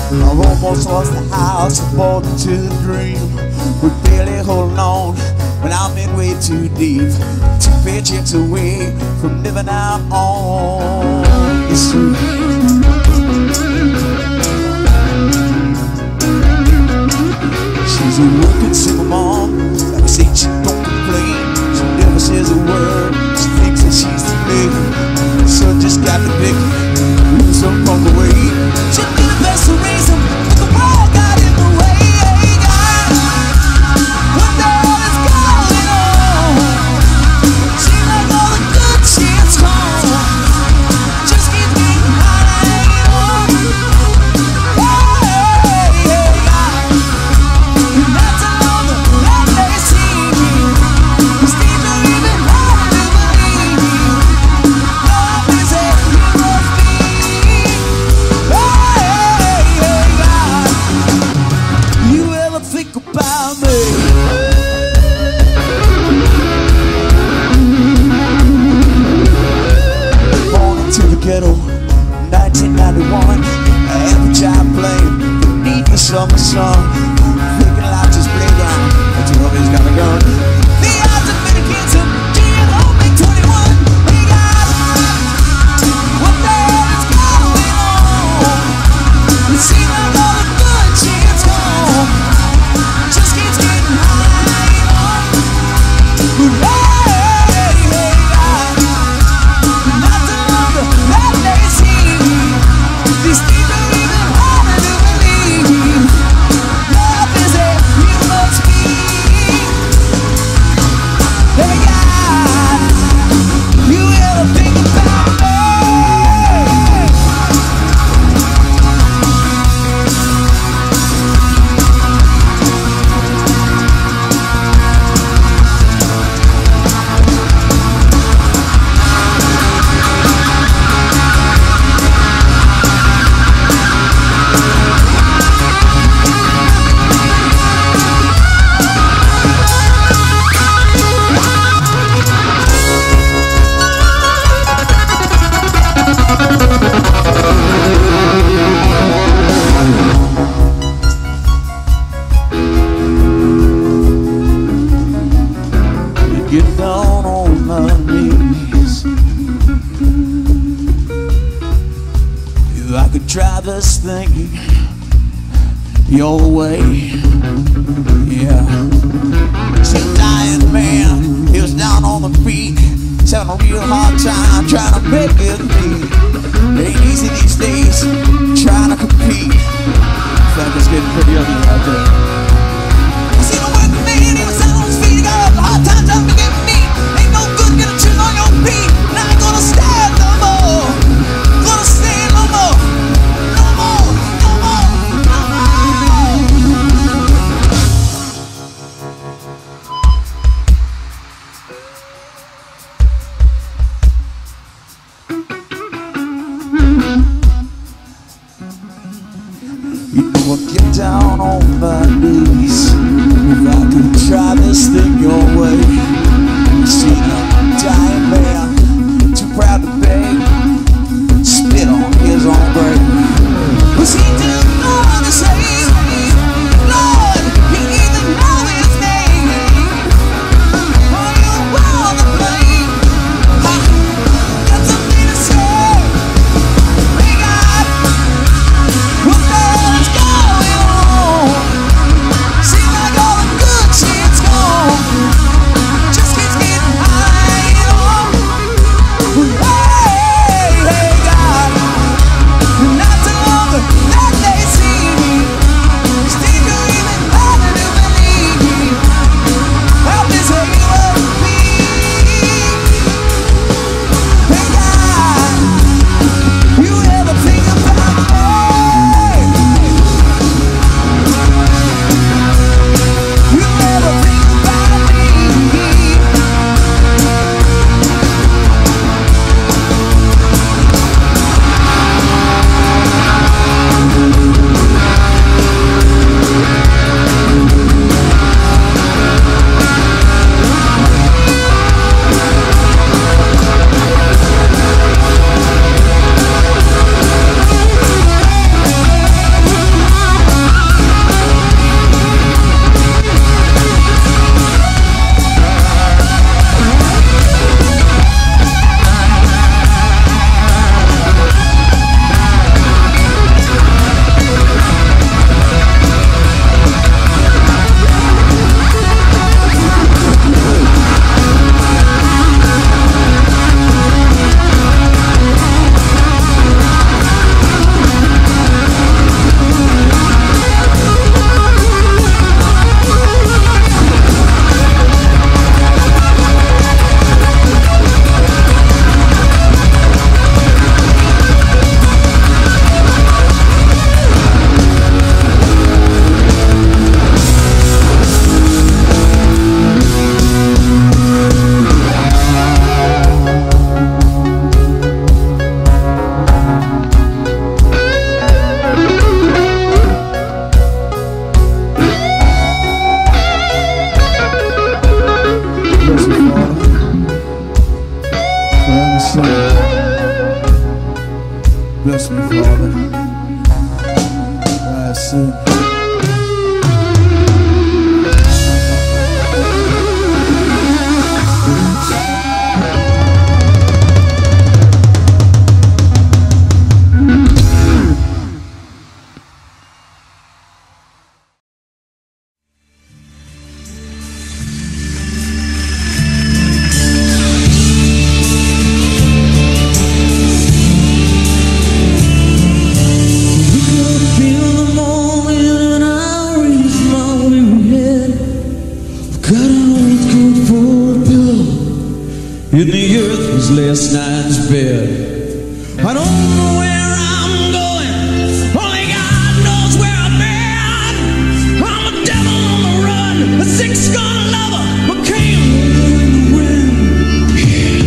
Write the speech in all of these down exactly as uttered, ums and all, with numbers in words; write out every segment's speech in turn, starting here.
I've almost lost the house and bought into the dream. We're barely holding on, but I'm in way too deep. Two paychecks away from living out on the street. She's a working single mom, like I say she don't complain. She never says a word, she thinks that she's too late. So just got the big, moving some from the way. She'll be the best to raise him, but the world got in the way. What the hell is going on? Seems like all the good shit's gone. Just keep getting high on. Hey, hey, God. And that's another that they see me. Steve don't even have to believe me. Love is a hero of me. Hey, hey, God. You ever think about me? Born into the ghetto, nineteen ninety-one. I had the job playing beneath the summer sun, thinking life just playground until always got a gun. The odds of many kids are being only twenty-one. Hey God, what the hell is going on? It seems like all the good shit's gone. Just keeps getting high on. But hey, hey, God, not the longer that they see me. These things don't even have to believe me. Love is a you must be. Hey, God, you ever think about me? Get down on my knees. If I could try this thing your way, yeah. Some dying man, he was down on the peak. He's having a real hard time trying to make it be. Ain't easy these days, trying to compete. In fact, it's getting pretty ugly out there. I see my working man, he was down on his feet. He got a hard time trying to get me. Ain't no good getting a chin on your feet. Now I ain't gonna stand no more. Gonna stand no more. No more, no more, no You know I get down on my knees. If I could try this thing your way. See a dying man, too proud to beg, spit on his own grave. Was he too long to say, Lord, he even know his name? Are you on the plane? Ha, got something to say. We got, what the hell is going on? Seems like all the good shit's gone. Just keeps getting high. soon. In the earth was last night's bed. I don't know where I'm going, only God knows where I've been. I'm a devil on the run, a six-gun lover who came in the wind. Yeah.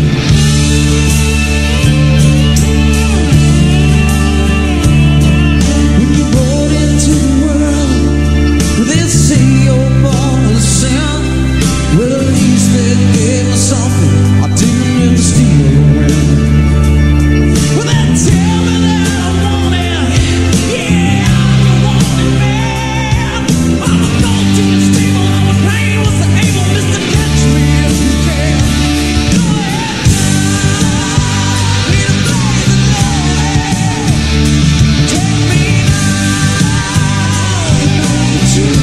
When you're brought into the world, they say you're born with sin. Well, at least they gave us something. I didn't mean to steal your wind. Well, they tell me that I want it. Yeah, I'm the wanted man. I'm a gold to the stable. I'm a pain. What's the able, Mister Catch me if you can. Go ahead now. Need a blaze of glory. Take me now. Don't you?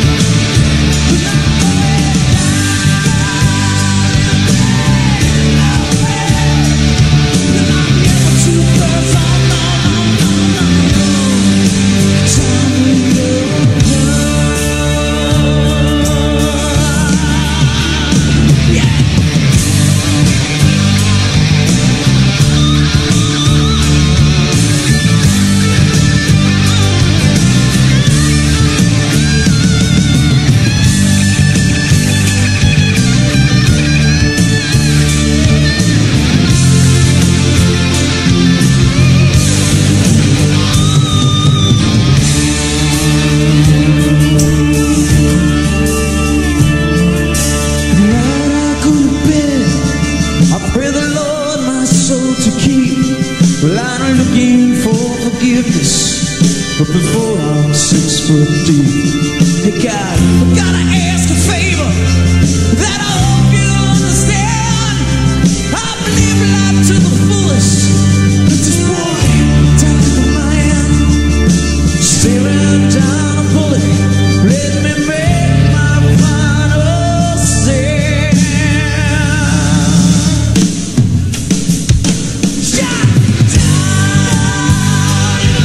But before I'm six foot deep, hey God, I gotta ask a favor that I hope you understand. I've lived life to the fullest, but this boy, down the man, staring down a bullet, let me make my final stand. Shot down in the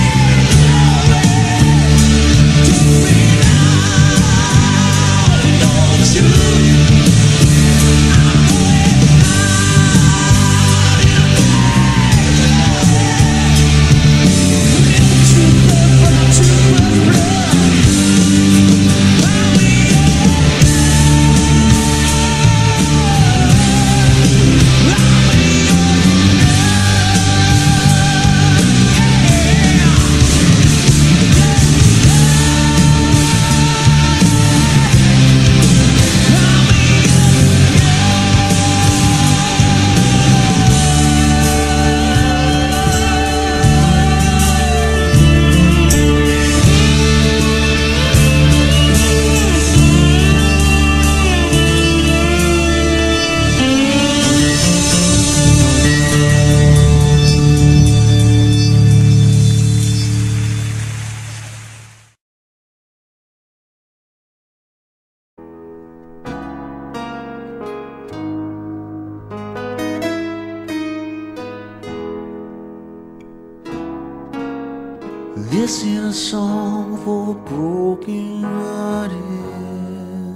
This is a song for broken hearted,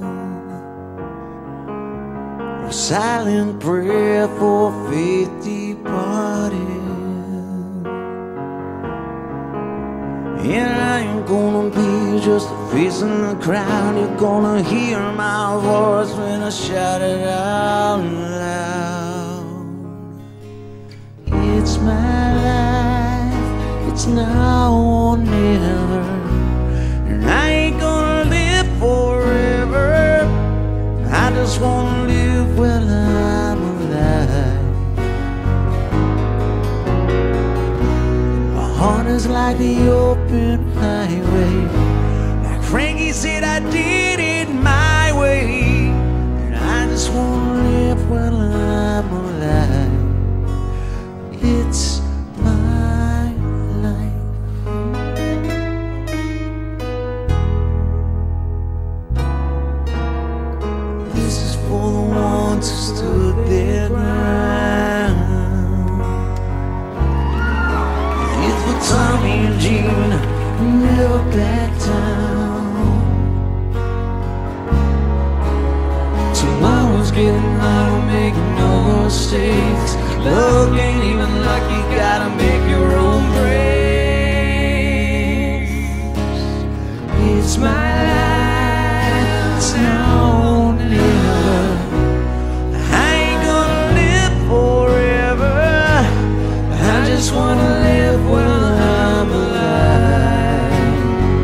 a silent prayer for faith departed. And I ain't gonna be just a face in the crowd. You're gonna hear my voice when I shout it out loud. It's my life, it's now or never, and I ain't gonna live forever. I just wanna live while I'm alive. My heart is like the open highway, Frankie said I did it my way, and I just wanna live while I'm alive. It's my life. This is for the ones who stood their ground. It's for Tommy and Gene who never backed down. Tomorrow's getting harder, making no mistakes. Love ain't even luck, you gotta make your own breaks. It's my life, it's now or never. I ain't gonna live forever. I just wanna live while I'm alive.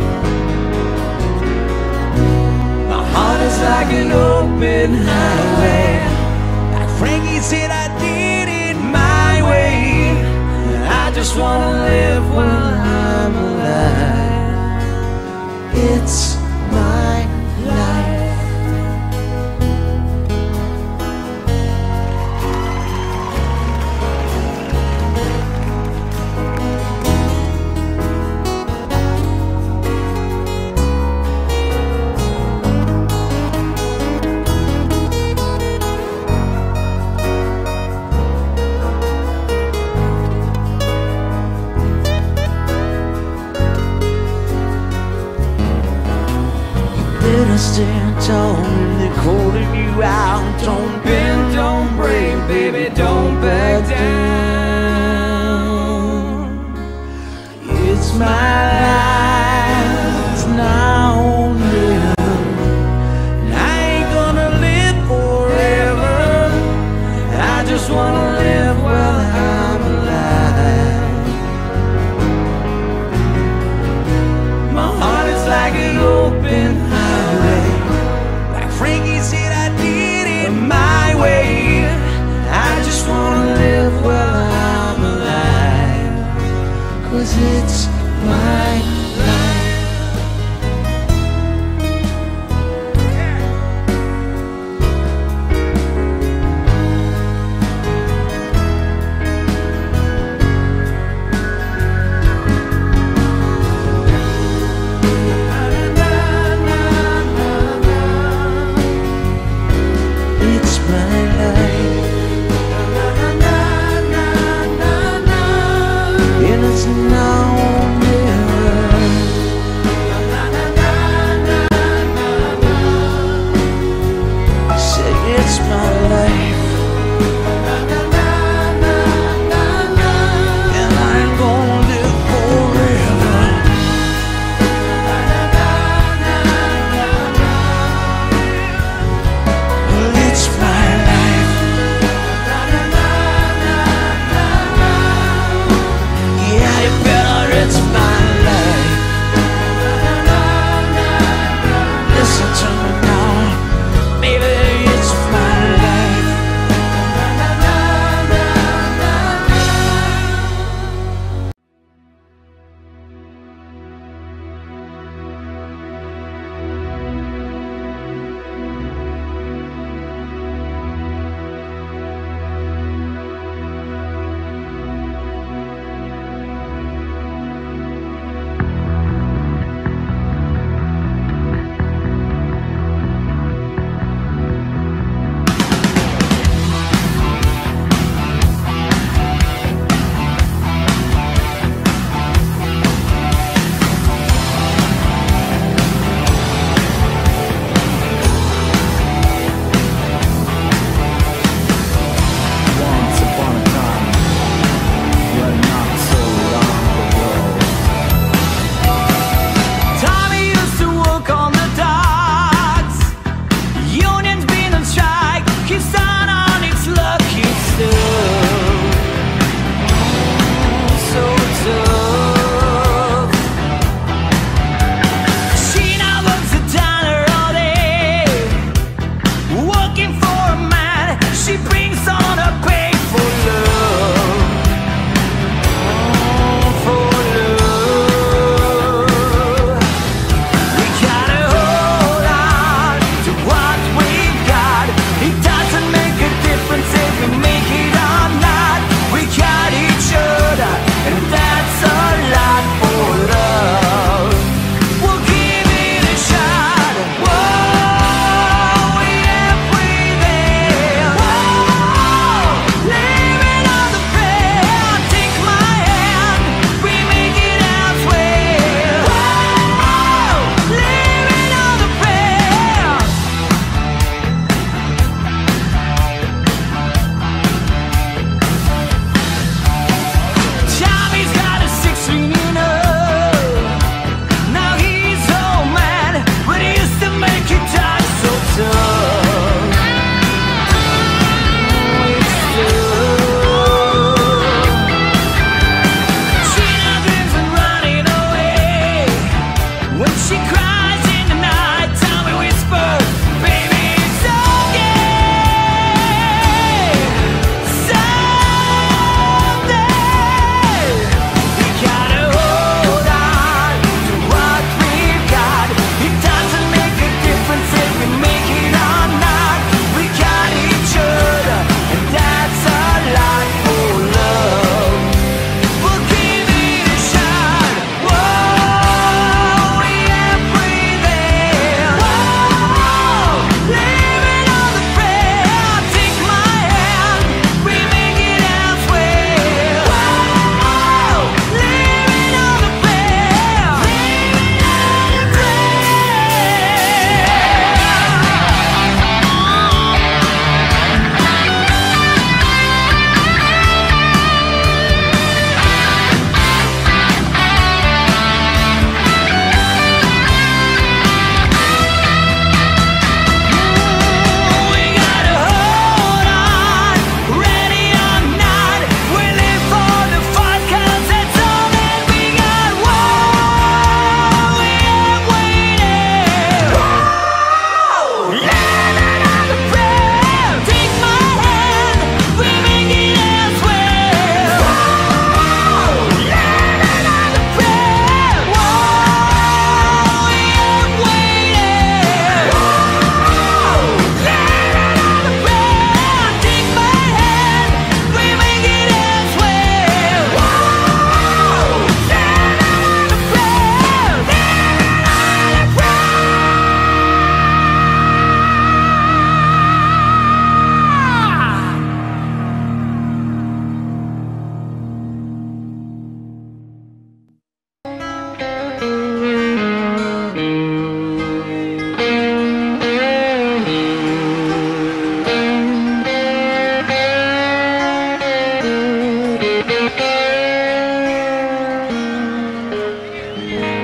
My heart is like an open highway. Like Frankie said, I did it my way. I just wanna live while I'm alive. It's my life. Better stand tall when they're calling you out. Don't bend, don't break, baby, don't back down. It's my life, it's now or never. And I ain't gonna live forever. I just wanna live while I'm alive. My heart is like an open highway. Like Frankie said, I did it my way. I just wanna live while I'm alive. 'Cause it's my life. Na, na, na, na.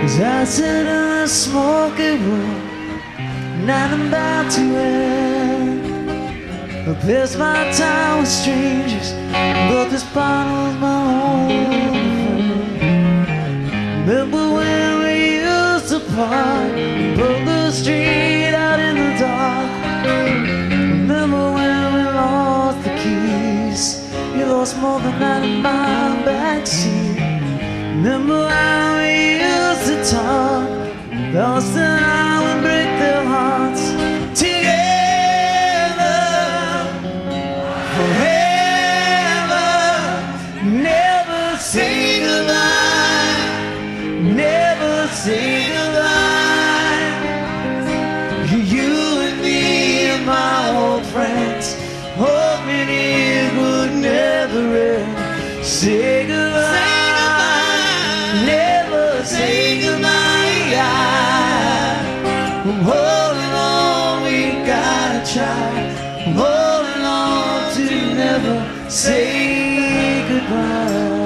As I sit in a smoky room, night I'm about to end. I pass my time with strangers, but this bottle's my only friend. Remember when we used to park, broke the street out in the dark. Remember when we lost the keys, you lost more than that in my backseat. Remember how we used to talk, lost and I would break their hearts. Together, forever, never say goodbye, never say goodbye. You and me and my old friends, hoping it would never end. Say goodbye. Never say goodbye. I'm holding on, we gotta try. I'm holding on to never say goodbye.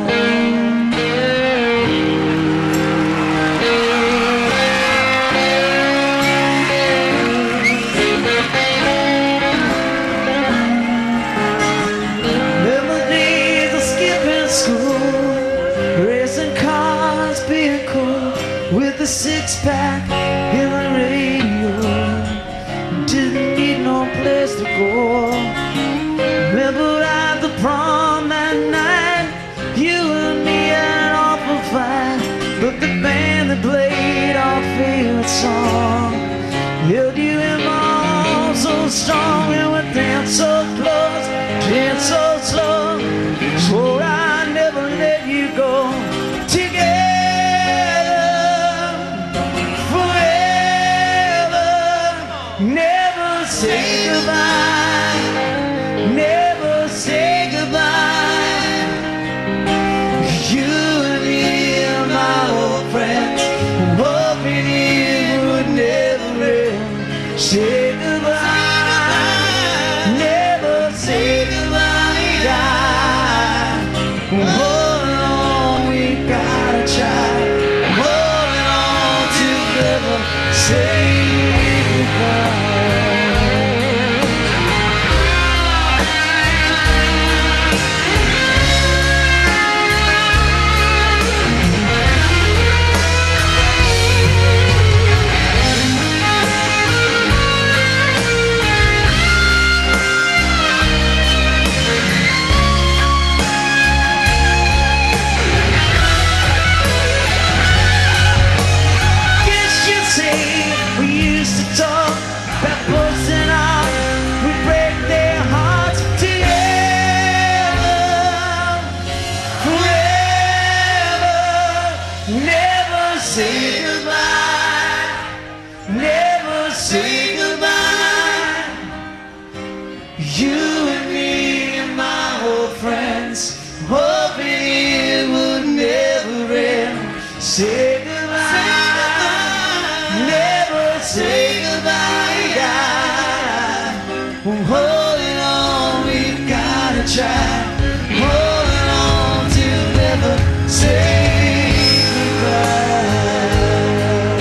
Remember days of skipping school, racing cars, being cool, with a six-pack in the radio. Didn't need no place to go. Remember at the prom that night, you and me had an awful fight, but the band that played our favorite song held you in my arms so strong. We would dance so close, dance so slow, swore I'd never let you go. Say goodbye, never say goodbye. You and me and my old friends, hoping it would never end. Say goodbye, never say goodbye. Holding on, we gotta try. Holding on to never say goodbye. Never say goodbye, never say goodbye. You and me and my old friends, hoping it would never end. Say goodbye, never say goodbye. I'm holding on, we gotta try. Holding on to never say goodbye.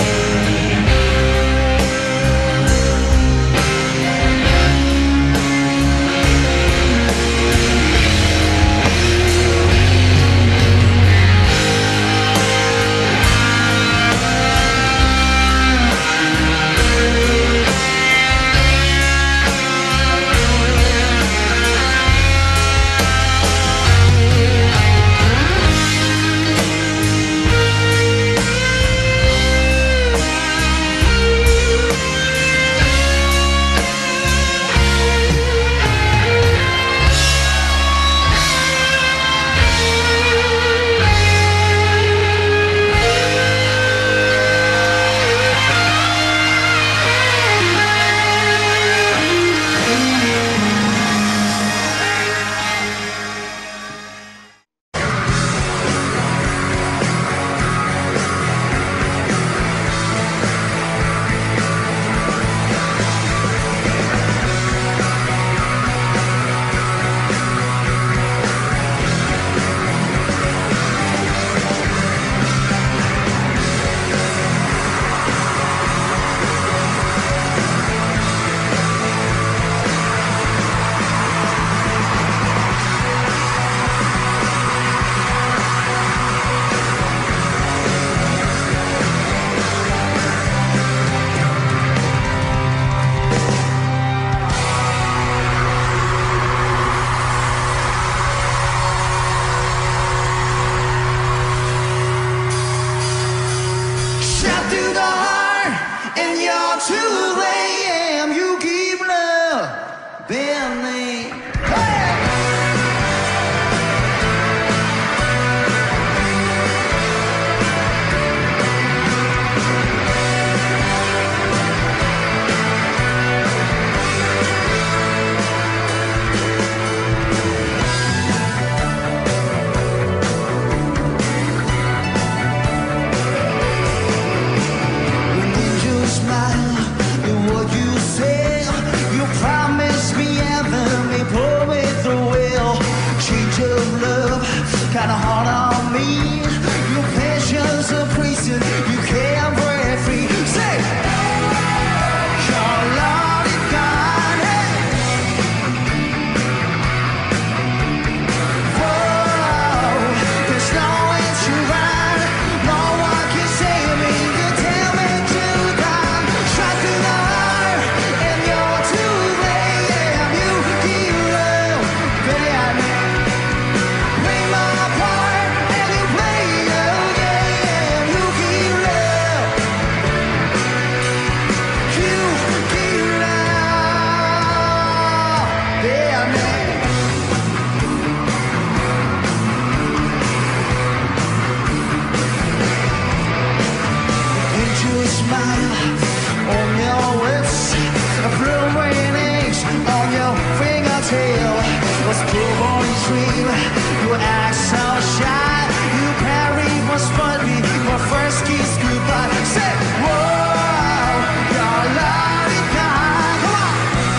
smile on your lips, a blue wings on your fingertail. Was schoolboy dream, you act so shy. You carry was funny, my first kiss goodbye. Say, whoa, your love is gone. Come on.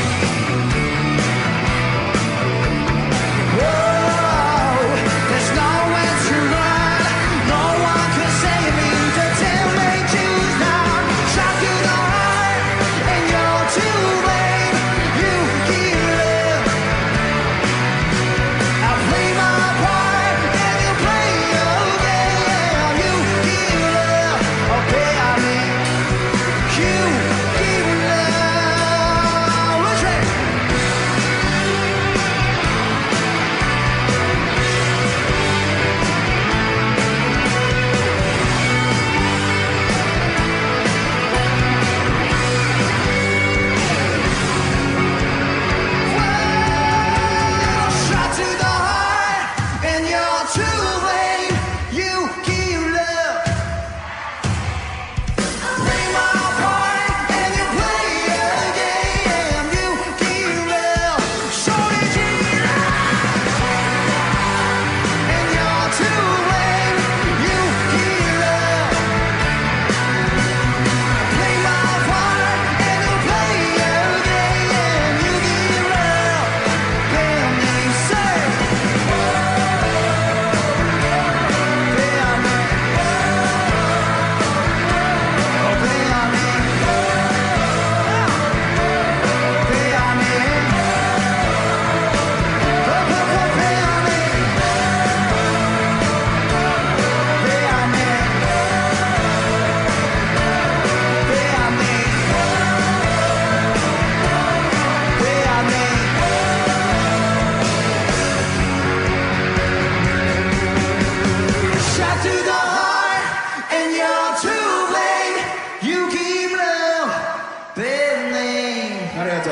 Whoa, there's nowhere to run. No one can save me. The devil choose now. Shot to the heart, and you're too late. You give up. I play my part, and you play your game. You give up. Okay, I mean, you give up. Let's try. Shot to the heart, and you're too late. You give love. Play my part, and you play your game. You give love. So did you and you're too late. You give love. Play my part, and you play your game. You give love. Damn me, say. Damn me. Oh, damn me. Damn me. Oh, oh, oh, damn me. Damn me. Damn me. Damn me. Shot to the heart, and you're too late. You keep love, bending. arigato.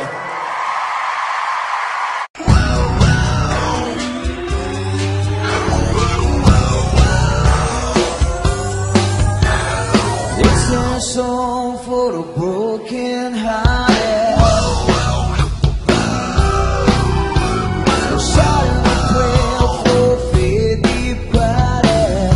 It's a song for the broken hearted. A silent prayer for faith departed.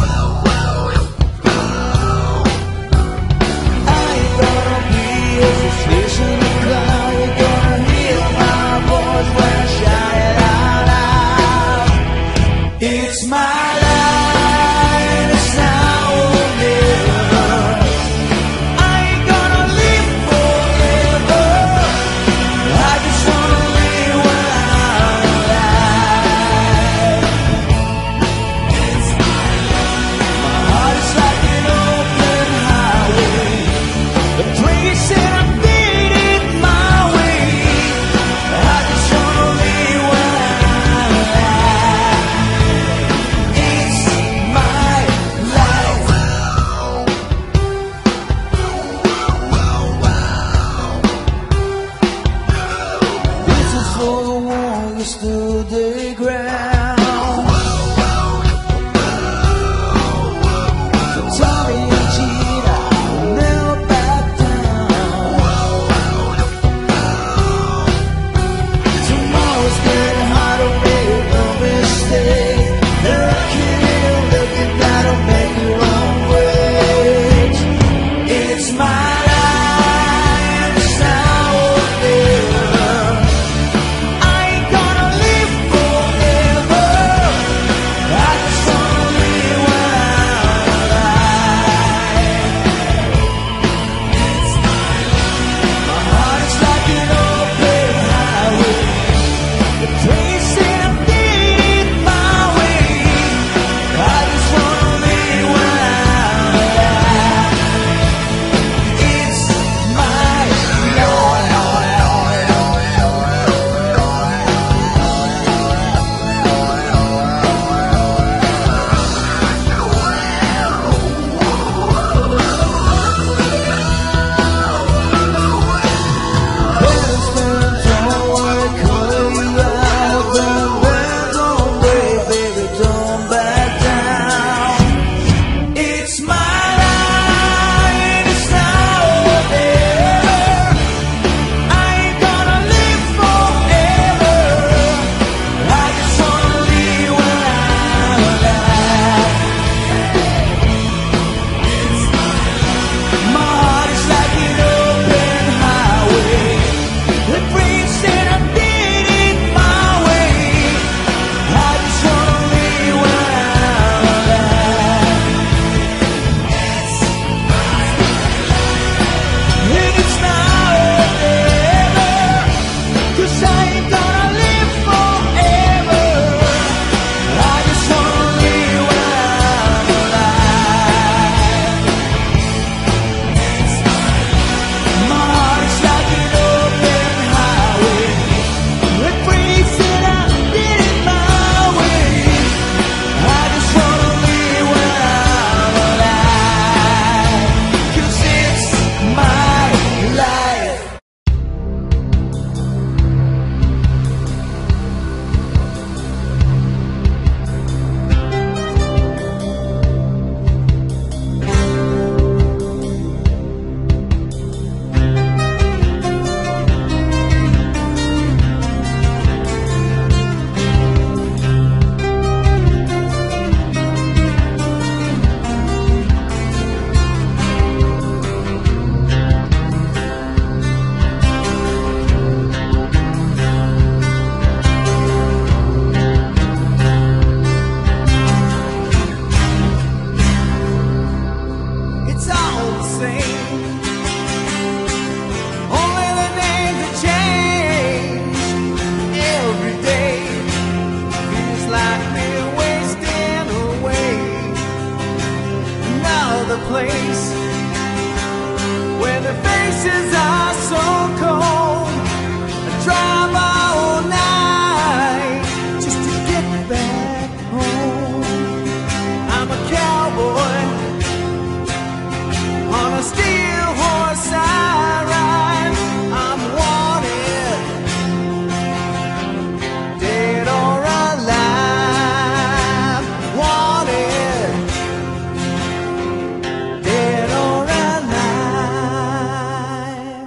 I ain't gonna be a suspicion of cloud. You're gonna hear my voice when I shout it out loud. It's my life, it's now or never. I ain't gonna live forever. I just wanna live when I'm alive. My heart is like an open highway, the place that I made it my way. I just wanna live when I'm alive. It's my life. This is for the one who stood the ground. So Tommy and Gina will never back down. Tomorrow's getting harder, make no mistake. Looking in, looking that'll make you wrong ways. It's my life, it's now or never. I ain't gonna live forever. I just wanna live when I'm alive. My heart is like an open highway, the place that I made my way. I just wanna live when I'm alive. place where the faces are so cold. I drive all night just to get back home. I'm a cowboy on a steel horse I ride. I'm wanted, dead or alive. Wanted, dead or alive.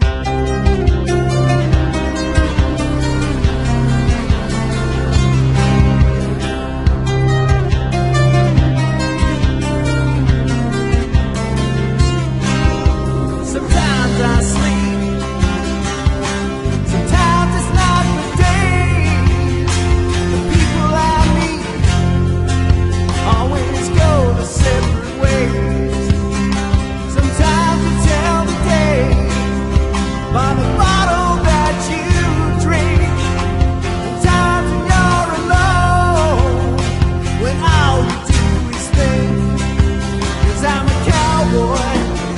Sometimes I sleep, sometimes it's not the day. The people I meet always go the separate ways. Sometimes you tell the day by the bottle that you drink. Sometimes when you're alone, when all you do is think. 'Cause I'm a cowboy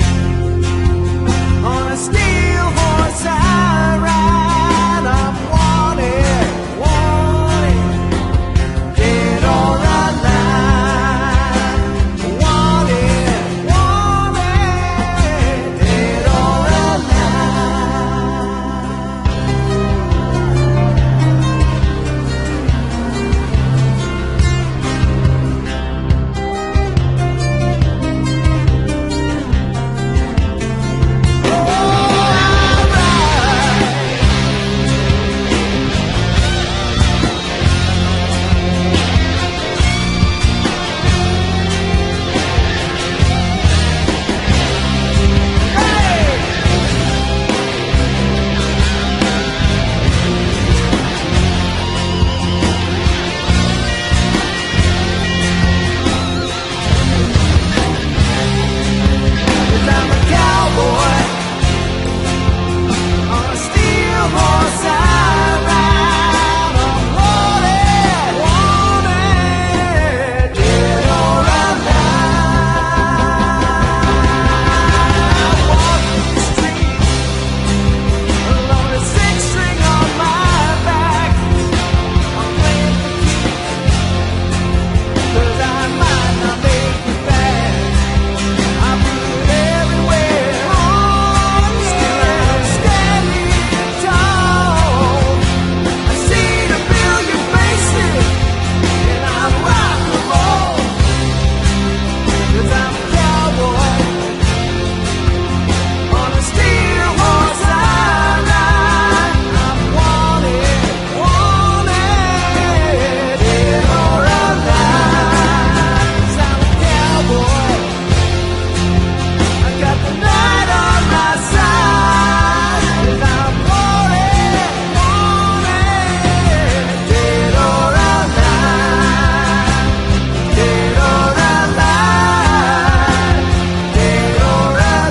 on a steel horse I ride. I'm wanted, wanted, dead or alive. Wanted, wanted, dead or alive. Cause I'm a cowboy on a steel horse I ride. I'm wanted, wanted, dead or alive. Walking the street along the six string on my back. I'm playing for keeps 'cause I might not make it back. I put it everywhere. Still I'm standing tall. I see the million faces and I rock them all. 'Cause I'm a cowboy on a steel horse I ride. I'm wanted, wanted, dead or alive. 'Cause I'm a cowboy, I got the night on my side. 'Cause I'm wanted, wanted, dead or alive. Dead or alive. Dead or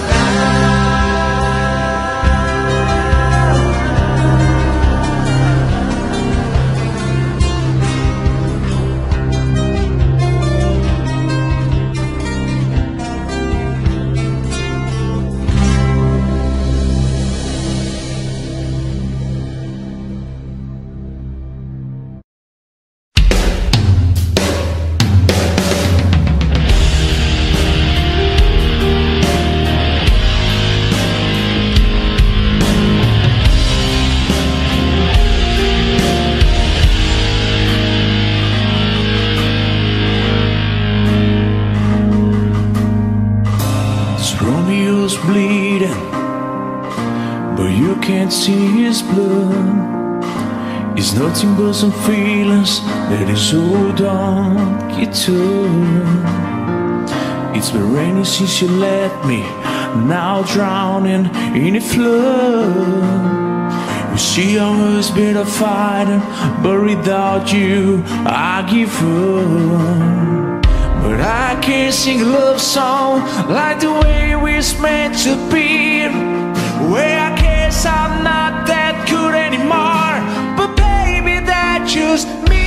Romeo's bleeding, but you can't see his blood. It's nothing but some feelings that is hold on guitar. It's been raining since you left me, now drowning in a flood. You see how it's been a fighting, but without you I give up. But I can't sing a love song like the way we're meant to be. Where I guess I'm not that good anymore, but baby, that's just me.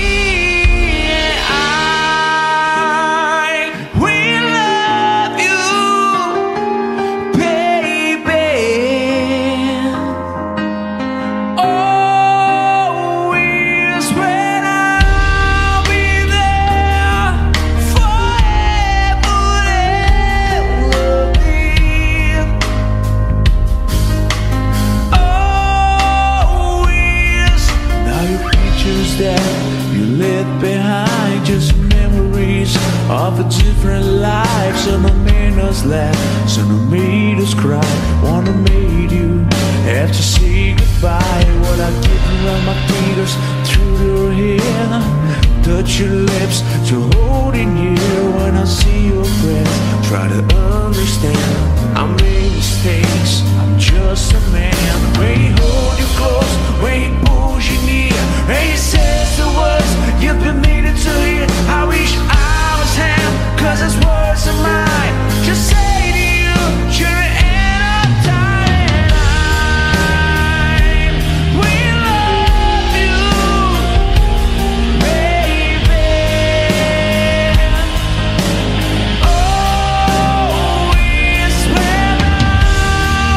I will love you wanna meet you, have to say goodbye. What I get around my fingers through your hair, touch your lips to hold in here. When I see your breath, try to understand. I made mistakes, I'm just a man. When he hold you close, when he pulls you near, and he says the words you've been needing to hear. I wish I was him, cause his words are mine. Just say to you, you're the end of time. We love you, baby. Oh, we spend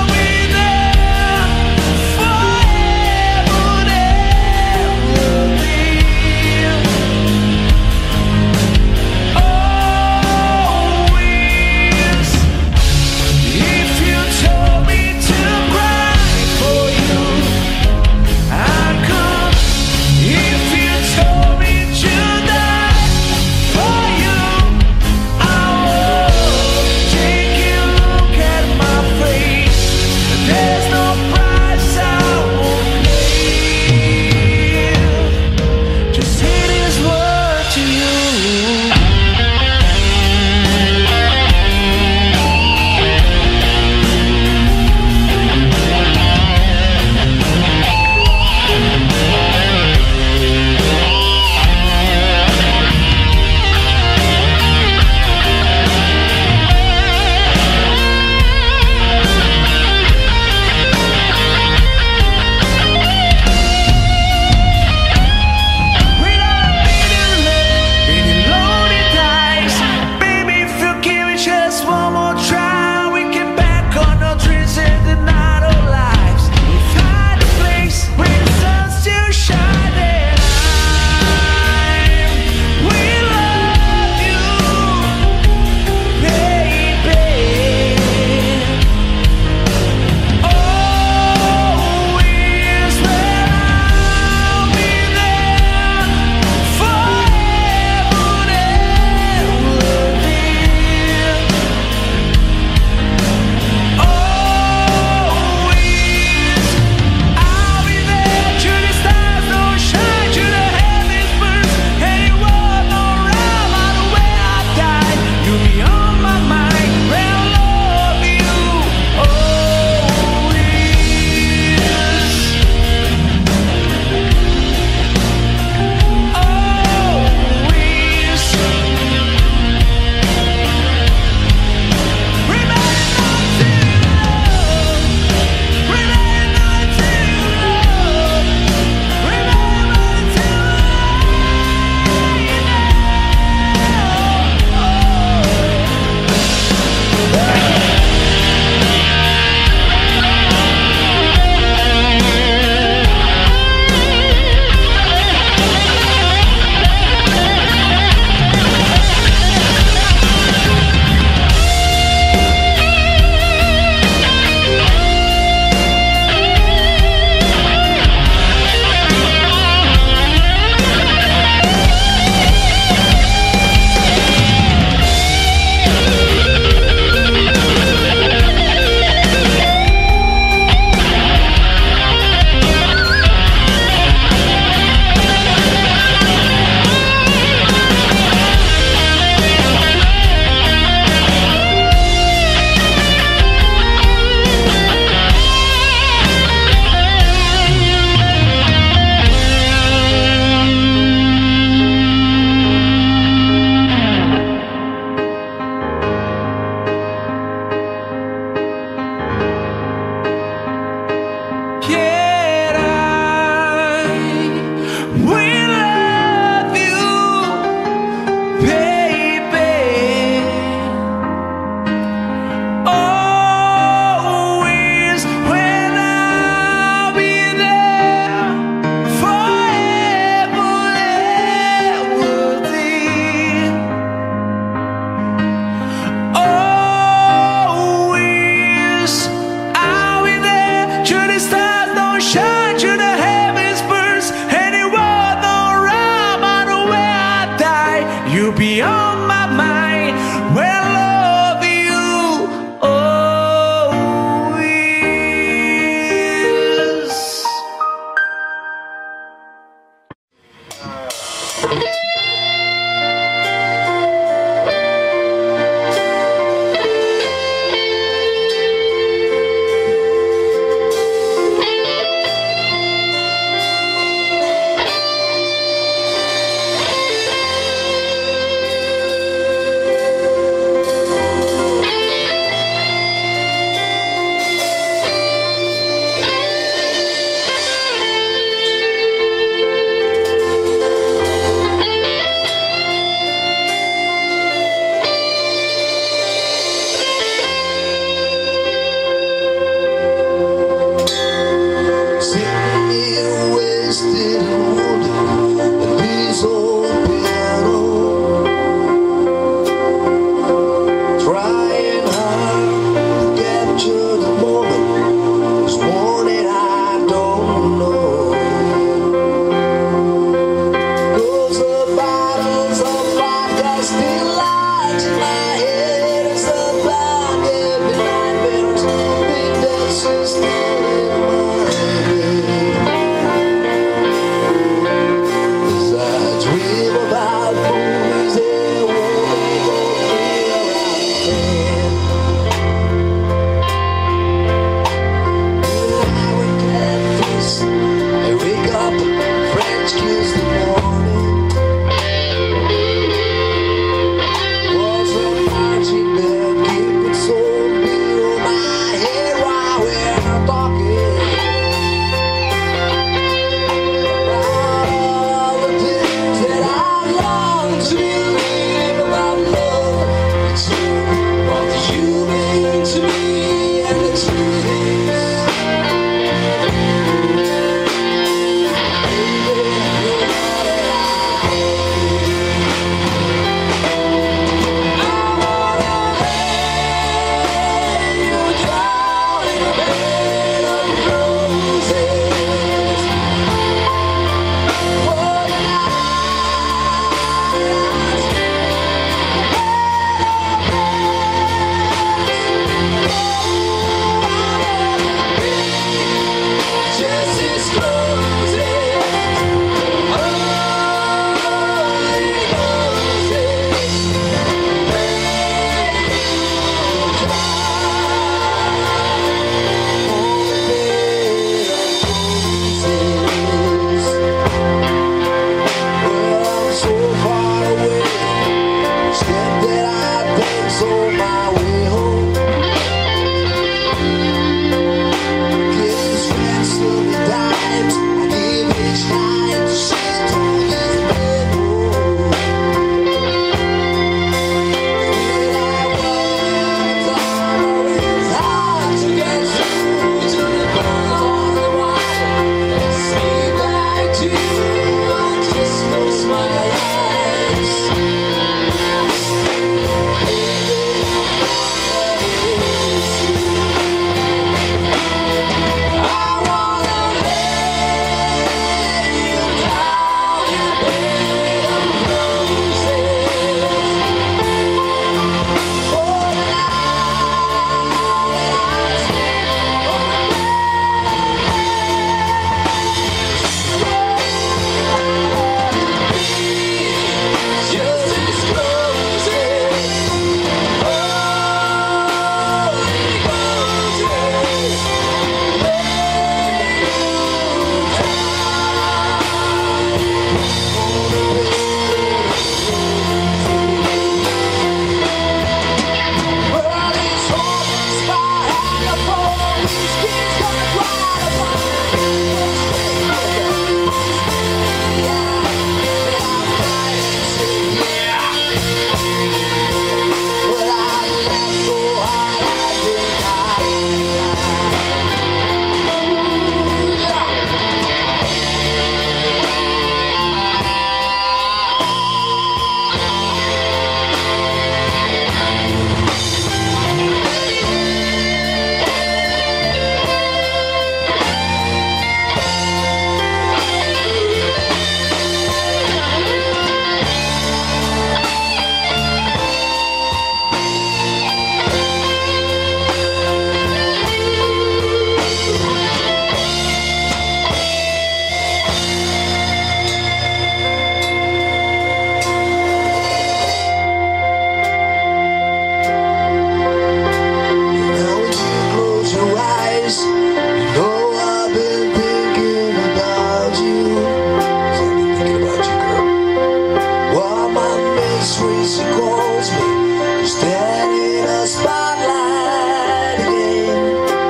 You know I've been thinking about you. I've been thinking about you, girl. While my misery she calls me, you're standing in a spotlight again.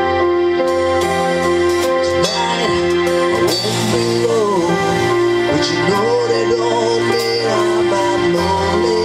Tonight I won't be alone, but you know that don't mean I'm not lonely.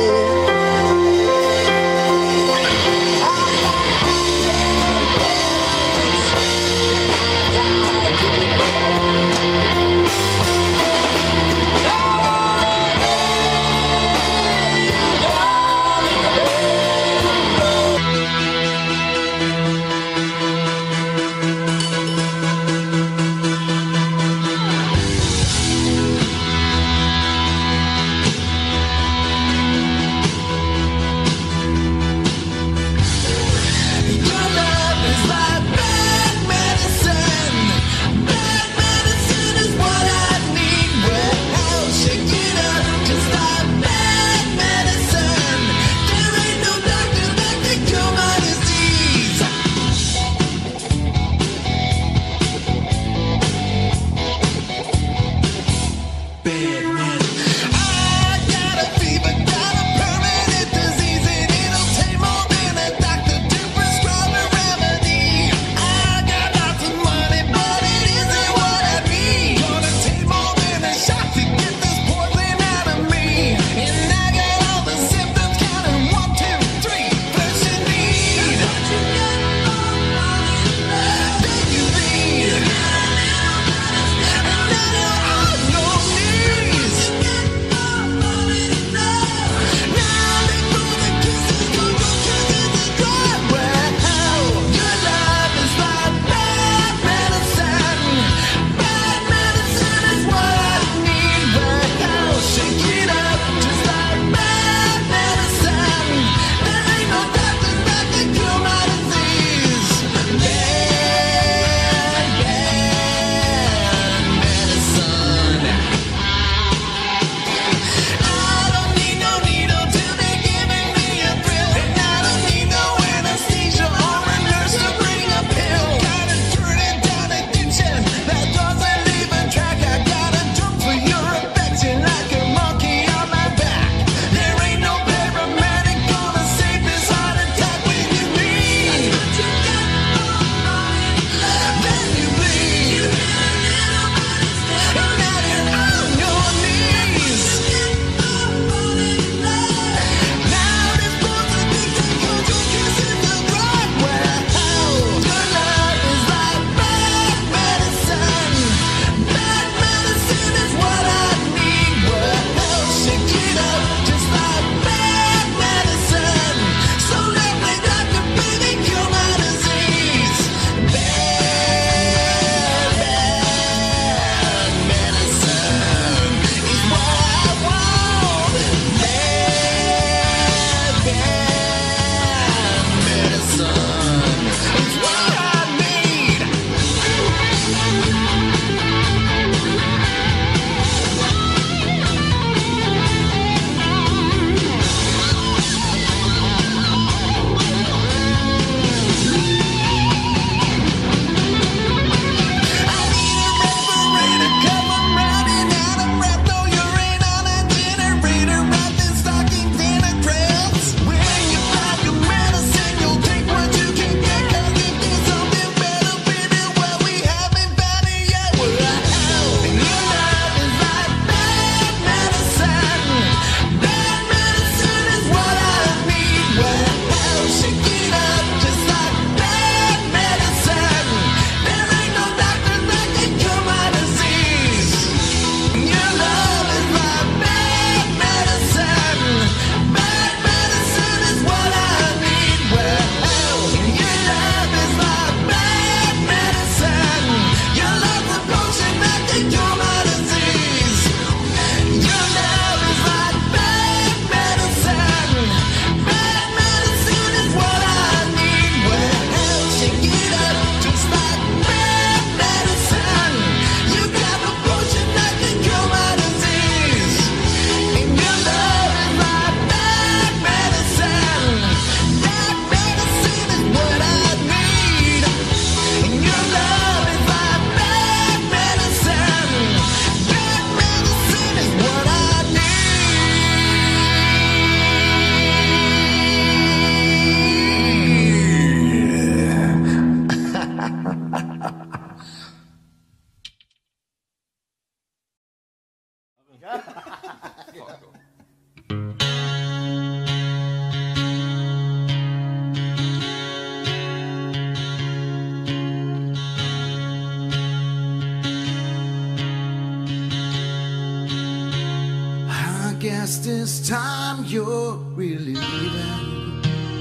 this time you're really leaving.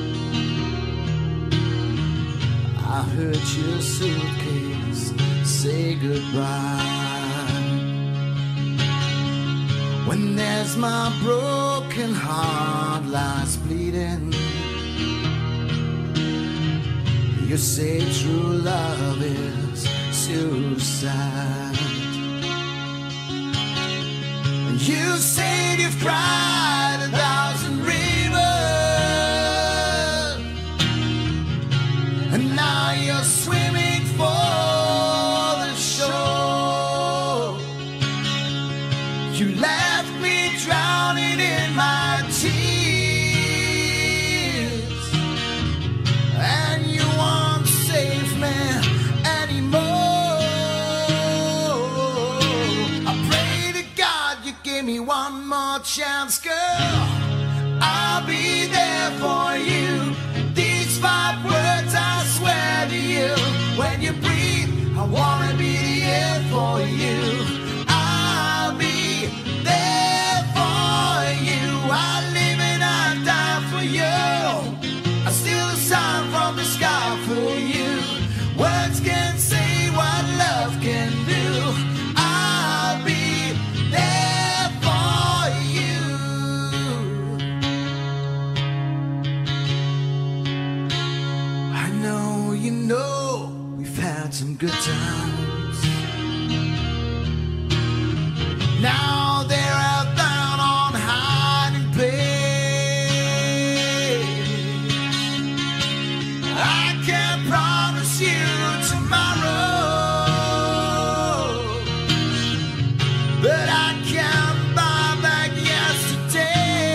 I heard your suitcase say goodbye. When there's my broken heart lies bleeding, you say true love is suicide. You said you've cried a thousand rivers, and now you're swimming for the shore. You left me drowning in my tears, and you won't save me anymore. Give me one more chance, girl. I'll be there for you. These five words I swear to you. When you breathe, I wanna be the air for you. I'll be there for you. I live and I die for you. I steal the sun from the sky for you. Words can't say what love can do. I'll be there. You know, we've had some good times. Now they're out down on hiding place. I can't promise you tomorrow, but I can buy back yesterday.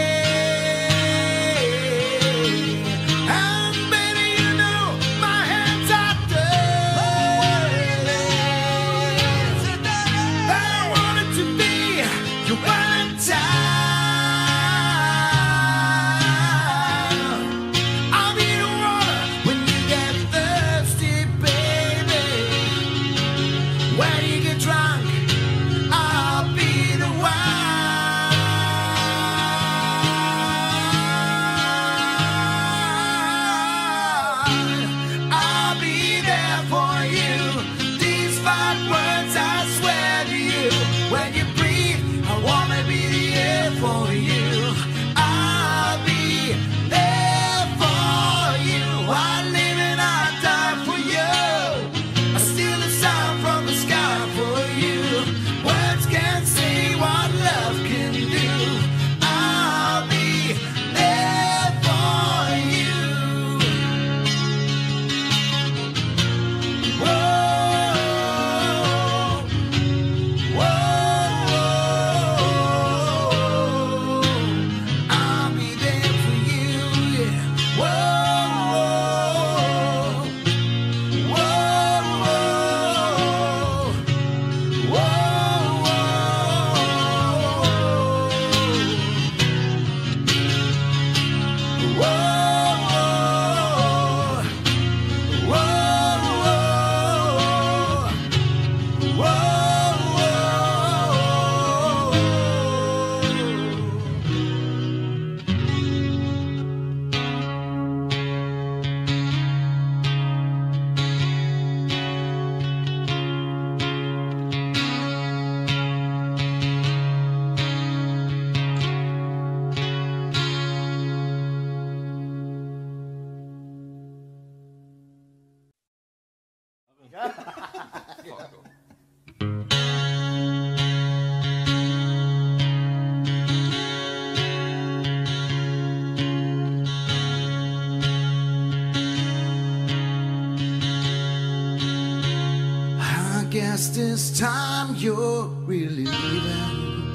Guess this time you're really leaving.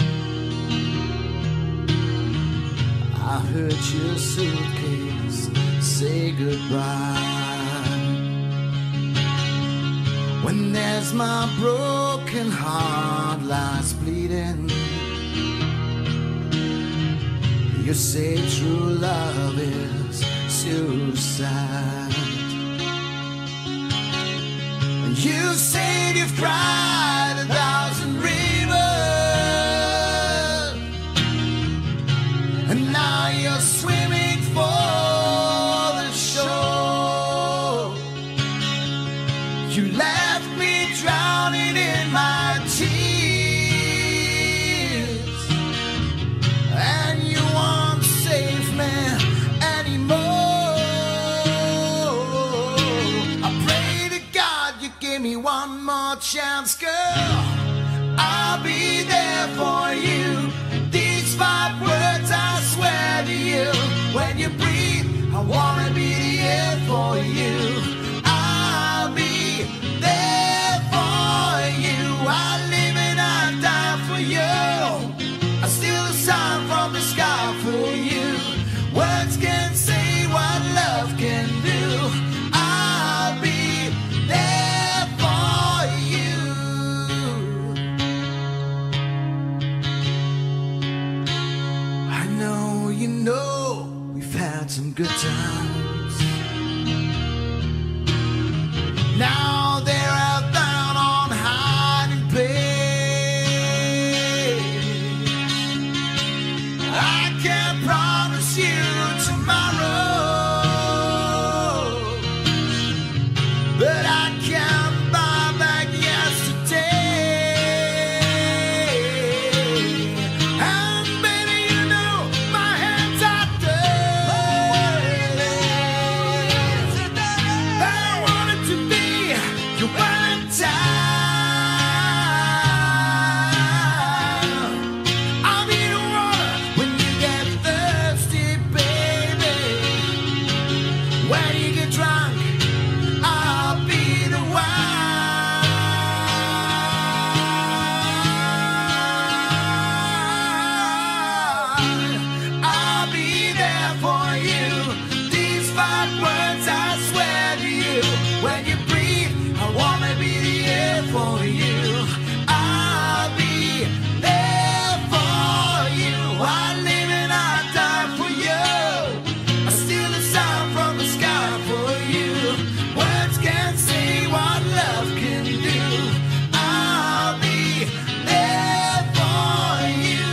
I heard your suitcase say goodbye. When there's my broken heart lies bleeding, you say true love is suicide. You said you've cried a thousand rivers, drowning in my tears, and you won't save me anymore. I pray to God you give me one more chance, girl. I'll be there for you. These five words I swear to you. When you breathe, I wanna be the air for you. I'll be there for you. I live and I die for you. I steal the sun from the sky for you. Words can't say what love can do. I'll be there for you. I know you know we've had some good times. Now they're out down on hiding place. I can't promise you tomorrow, but I can buy back yesterday. And baby, you know my hands are dirty. I wanted to be your Valentine. I'll be the water when you get thirsty, baby. When you get drunk, I'll be the wine. I'll be there for you. These five words I swear to you. When you breathe, I wanna be the air for you. I'll be there for you. I live and I die for you. I steal the sound from the sky for you. Words can't say what love can do. I'll be there for you.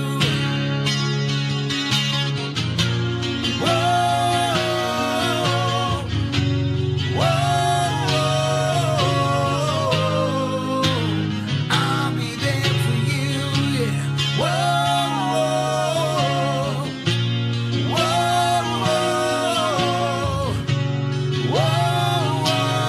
Whoa, whoa, I'll be there for you, yeah. Whoa, whoa, whoa,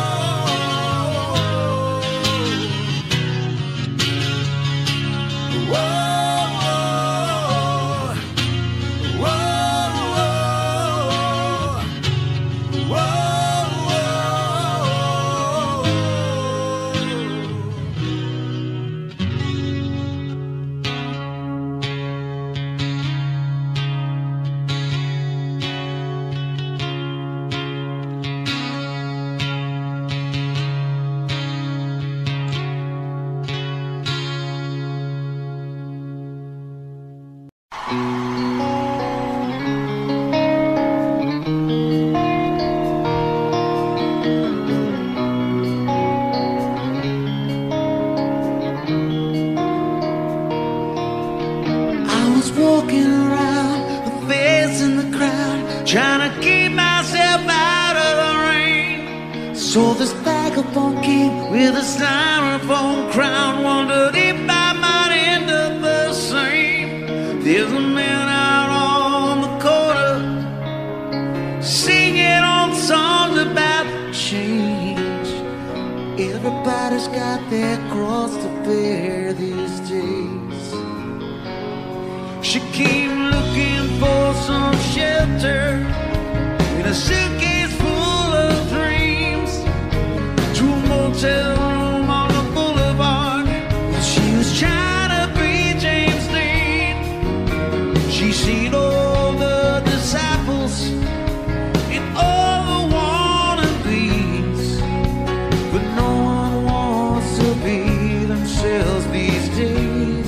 walking around, the face in the crowd, trying to keep myself out of the rain. Saw this vagabond kid with a styrofoam crown, wondered if I might end up the same. There's a man out on the corner singing old songs about change. Everybody's got their cross to bear these days. She came looking for some shelter in a suitcase full of dreams, to a motel room on the boulevard. She was trying to be James Dean. She seen all the disciples and all the wannabes, but no one wants to be themselves these days.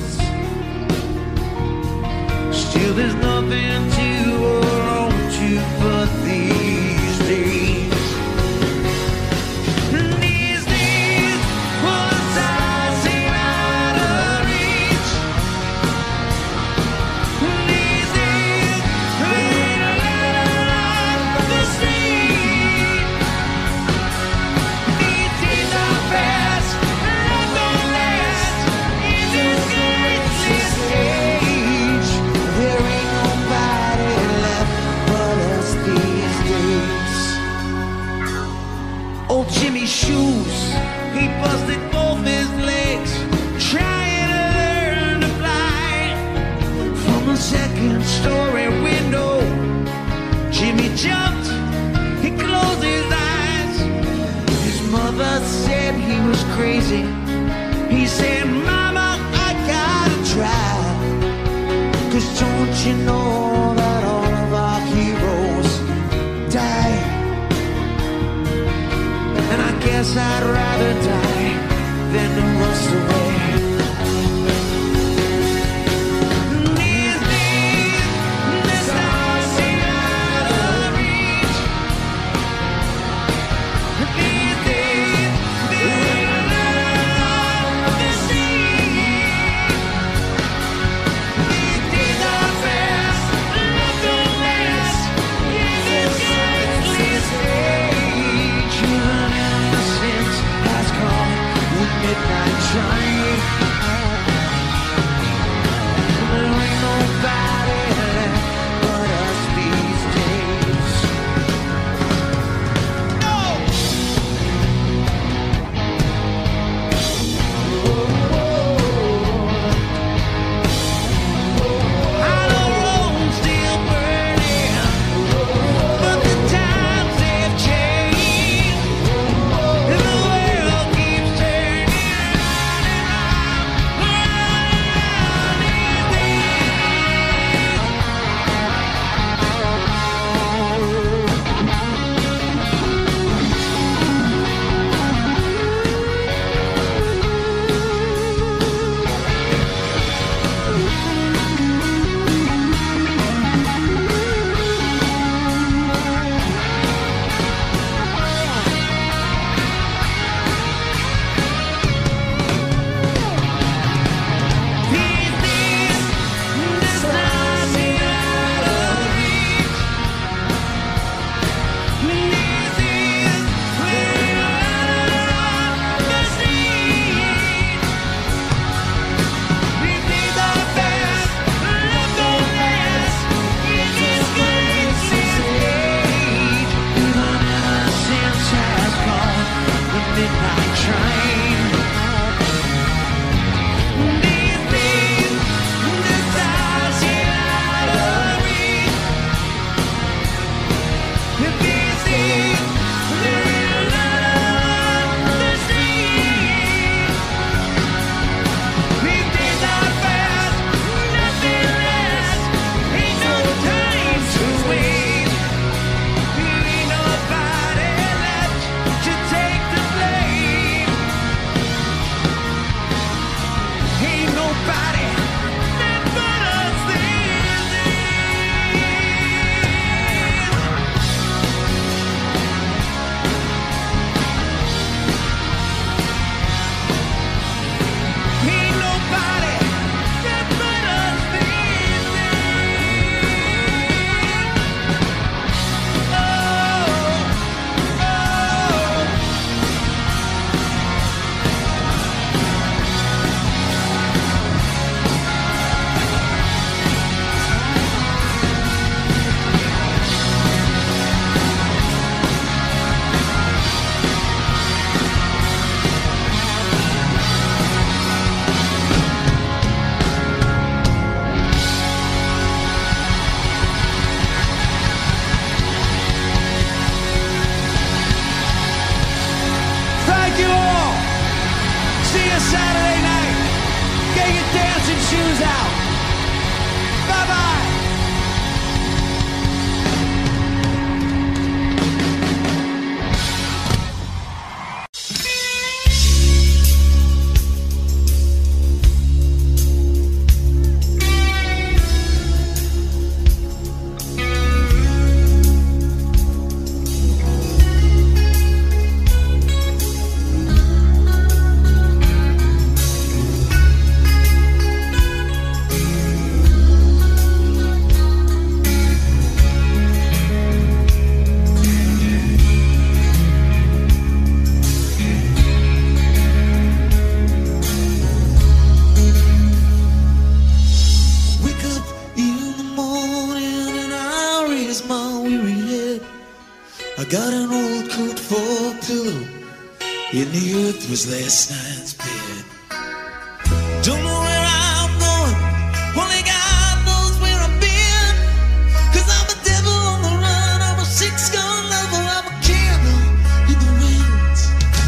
Still, there's nothing to hold on to but these days. These days busted both his legs, trying to learn to fly. From a second story window, Jimmy jumped, he closed his eyes. His mother said he was crazy. He said, Mama, I gotta try. 'Cause don't you know that all of our heroes die? And I guess I'd rather die than to rust away. These days, the stars seem out of reach. These days, they're out of the sea. These days are fast, love don't last in this senseless age. Human innocence has come with midnight train. There ain't nobody left but us these days. No! Hollow road still burning, but the times have changed. The world keeps turning round and round, round these These days, the stars seem out of reach. These days, we're out of the sea. These days are fast, love don't last in this senseless age. Human innocence has gone, the midnight train. These days, the stars seem out of reach. These days, they're out of the sea. These days are fast, nothing lasts. Ain't no time to waste. Ain't nobody left to take the blame. Ain't nobody left but us these days. Ain't nobody left but us these days. Oh, oh. Thank you all. See you Saturday night. Get your dancing shoes out. Bye bye. his last night's bed. Don't know where I'm going, only God knows where I've been. Cause I'm a devil on the run, I'm a six-gun lover, I'm a candle in the wind.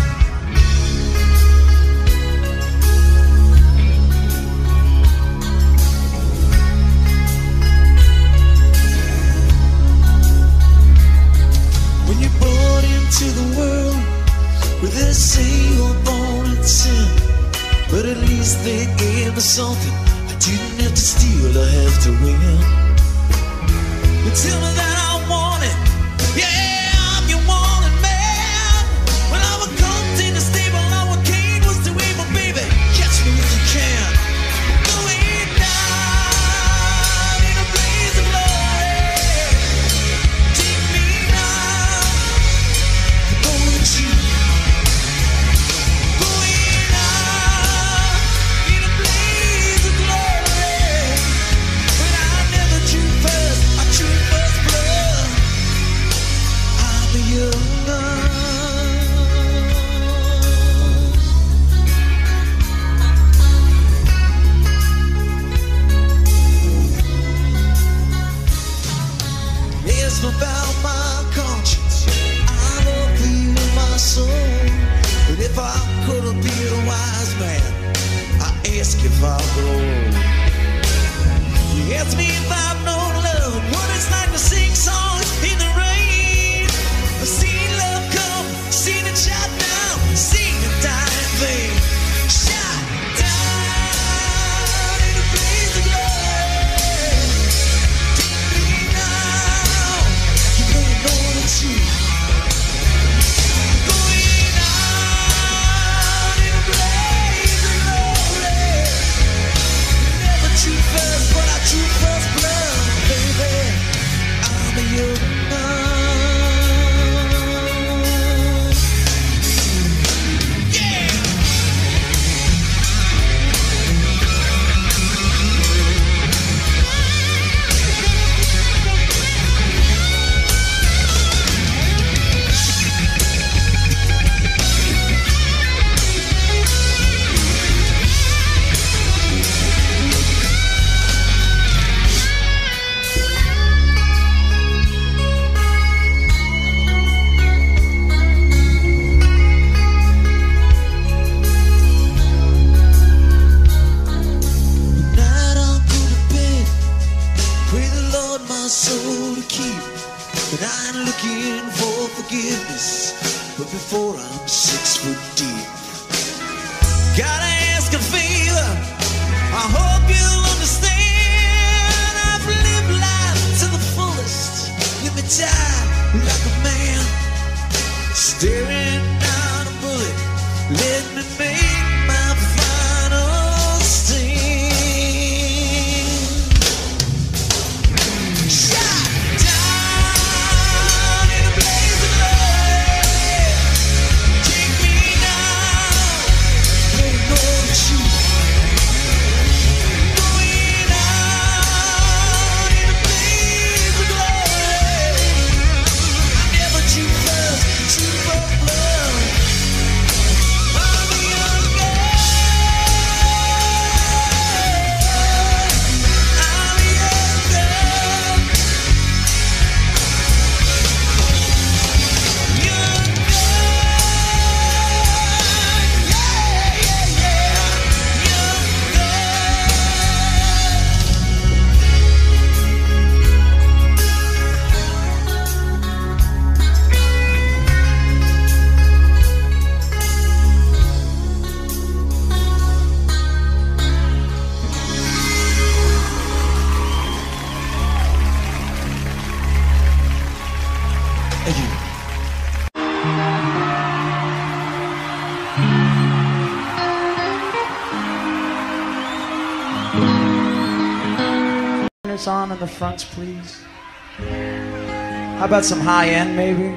When you're born into the world, where they say you're born in sin, but at least they gave me something I didn't have to steal or have to win. You tell me that I want it, yeah, I'm your wanted man. When I was caught in the stable, our king was too evil, baby. Catch me if you can. Going down in a blaze of glory. Take me now, I'm going to you. About my conscience, I'm a clean in my soul. But if I could have been a wise man, I ask if I'll grow. You ask me if I've known love, what it's like to sing songs in the rain. I've seen love come, seen it shot down, seen it die in vain. Shot down in a blaze of glory. Take me now, you better know that you going out in a blaze of glory. Never true first, but I true first blood, baby. I'm a young man. Yeah. Night I'll go to bed, pray the Lord my soul to keep. But I ain't looking for forgiveness, but before I'm six foot deep, gotta ask a favor, I hope you'll understand. I've lived life to the fullest, let me die like a man, staring down a bullet, let me make my final stand. Shot down in a blaze of glory. Take me now, let me know that you going out in a blaze of glory. I never drew first, true for blood. I'm a young girl. I'm a young girl. Young girl. Yeah, yeah, yeah. Young girl. Thank you. It's on in the fronts, please. How about some high end, maybe?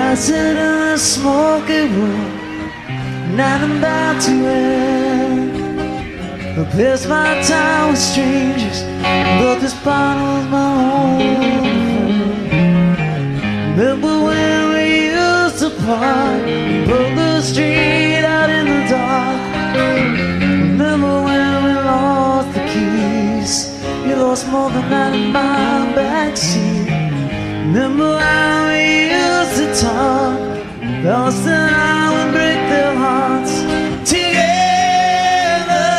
sit in a smoky room, night I'm about to end. I pass my time with strangers, but this bottle's my own friend. Remember when we used to park, broke the street out in the dark. Remember when we lost the keys, you lost more than that in my backseat. Remember how we used to talk, lost and I would break their hearts. Together,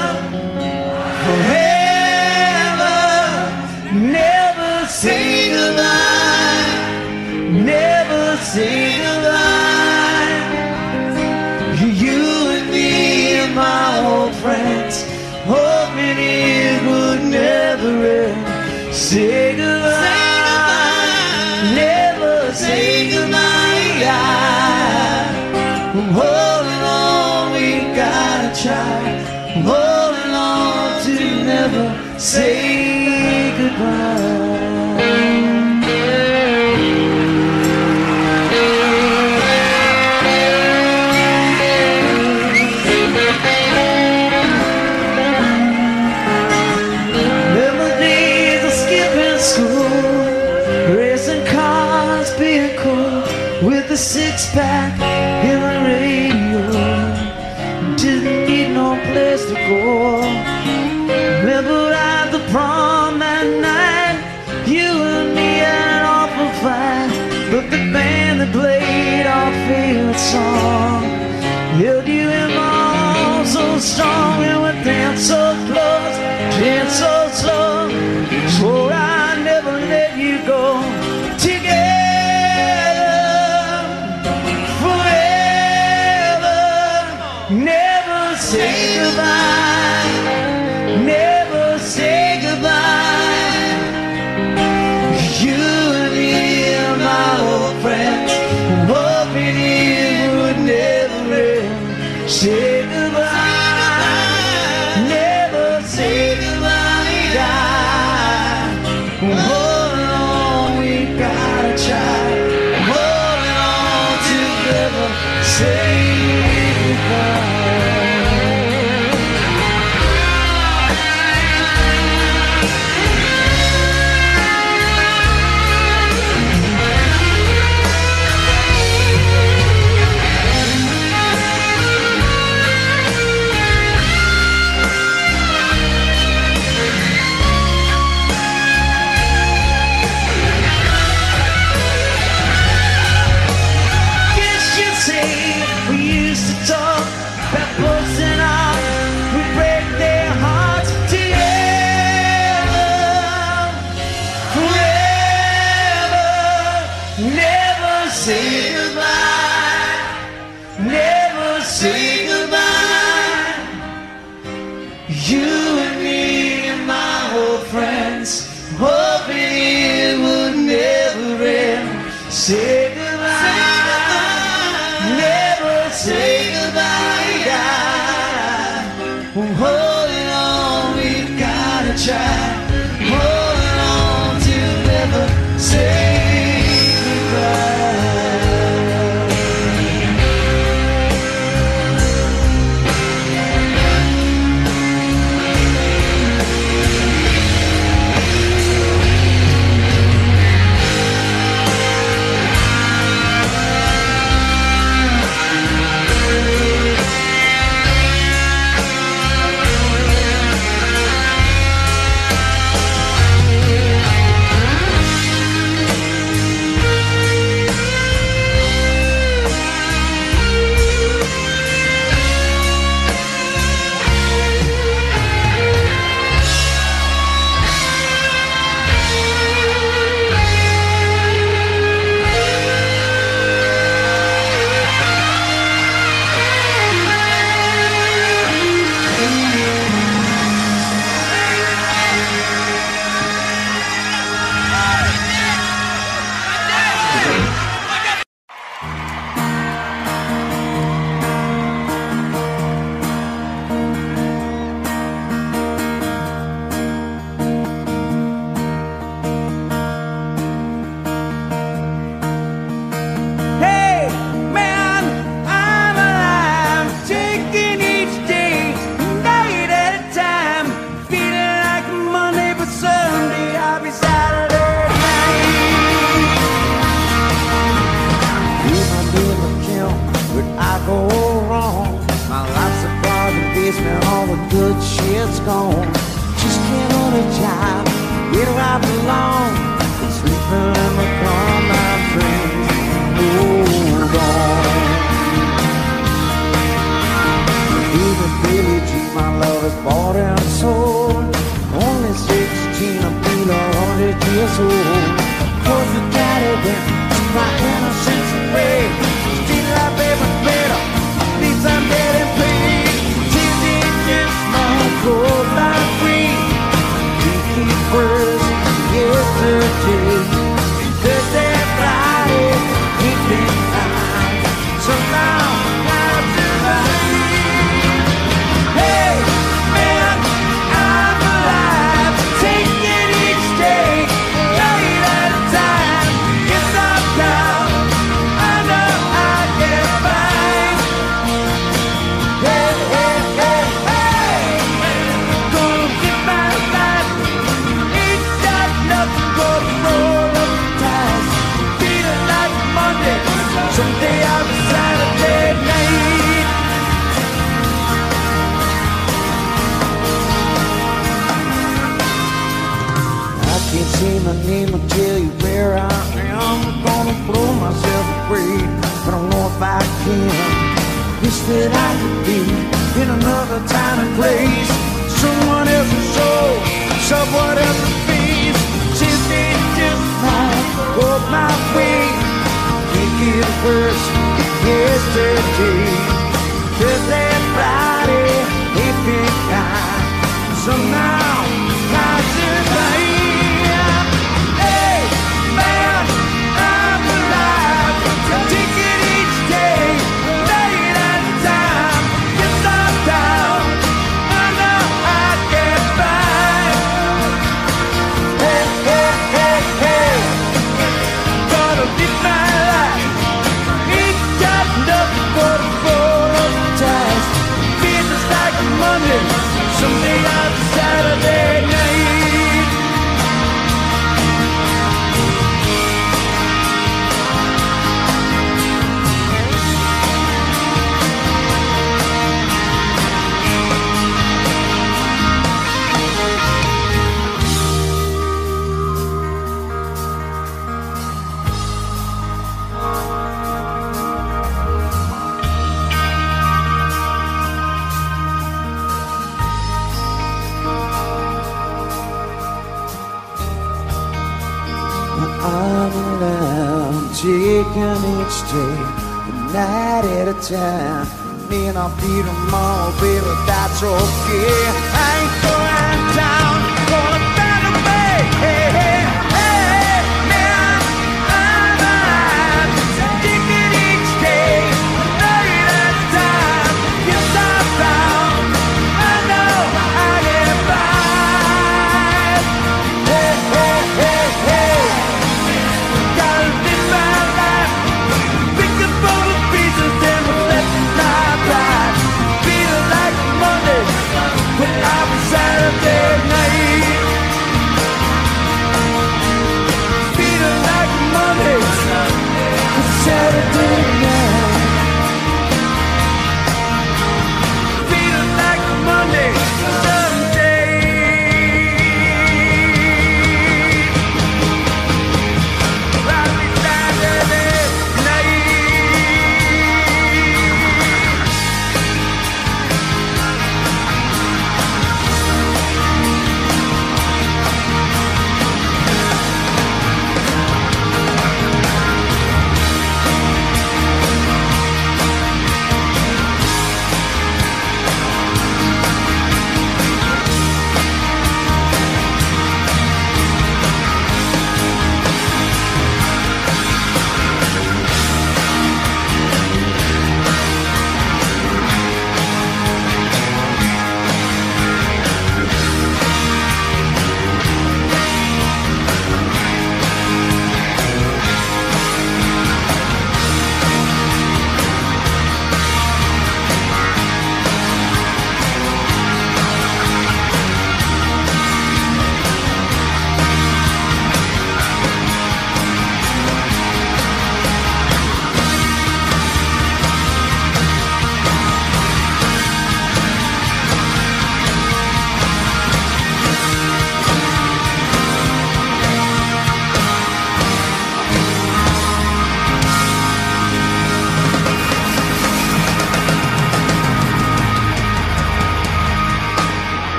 forever, never say goodbye, never say goodbye. You and me and my old friends, hoping it would never end. Say goodbye. Never say goodbye. I'm holding on, we gotta try. I'm holding on to never say goodbye. Remember days of skipping school, racing cars, being cool, with a six-pack in the radio. Didn't need no place to go. Remember at the prom that night, you and me had an awful fight, but the band that played our favorite song held you in my arms so strong. We would dance so close, dance so slow, swore I'd never let you go. Together, forever, never say goodbye, never say goodbye. You and me and my old friends, hoping it would never end. Say goodbye, never say goodbye. Holding on, we gotta try. Holding on to never say goodbye. Never say goodbye, never say goodbye. You and me and my old friends, hoping it would never end. Say goodbye, never say goodbye. I'm holding on, we've gotta try. Holding on to never say. gone. Just can't hold a job, get where I belong. Sleeping in the car, my friends, hold on. Even Billie Jean, my love is bought and sold. Only sixteen, I'm feeling a hundred years old. Cause the daddy went, took my innocence away. Still I baby better, at least I'm getting paid. Tears in just my cold life free. We keep first yesterday. Thursday, Friday, ain't been fine. So now, now tonight. Hey, man, I'm alive. Take it each day, night at a time. Yes, I'm down. I know I get by. Hey, hey, hey, hey. Gonna get my life. Ain't got nothing but a roll of the dice. Feeling like Monday, someday I'll be Saturday night. I can't say my name or tell you where I am. I'm gonna blow myself away, but I don't know if I can. Wish that I could be in another time and place. Someone else's soul, someone else's face. Just ain't just mine, go my way. Make it worse, yesterday. Thursday, Friday, ain't been kind. So now, now tonight. Hey, man, I'm alive. Take it each day, night at a time. Yes, I'm down. I know I get by. Hey, hey, hey, hey. Gonna live my life. Ain't got nothing but a roll of the dice. Feels like a Monday, someday I'll be Saturday night. I'm alive, taking each day, a night at a time. May not be tomorrow, baby, that's okay. I ain't going down, gonna find a way. Hey, hey, hey, man, I'm alive, taking each day, a night at a time. Yes, I'm down, I know I get by. Hey, hey, hey, hey. Gotta live my life. Pick up all the pieces, then we'll let the night ride. Feel like Monday, when I was out.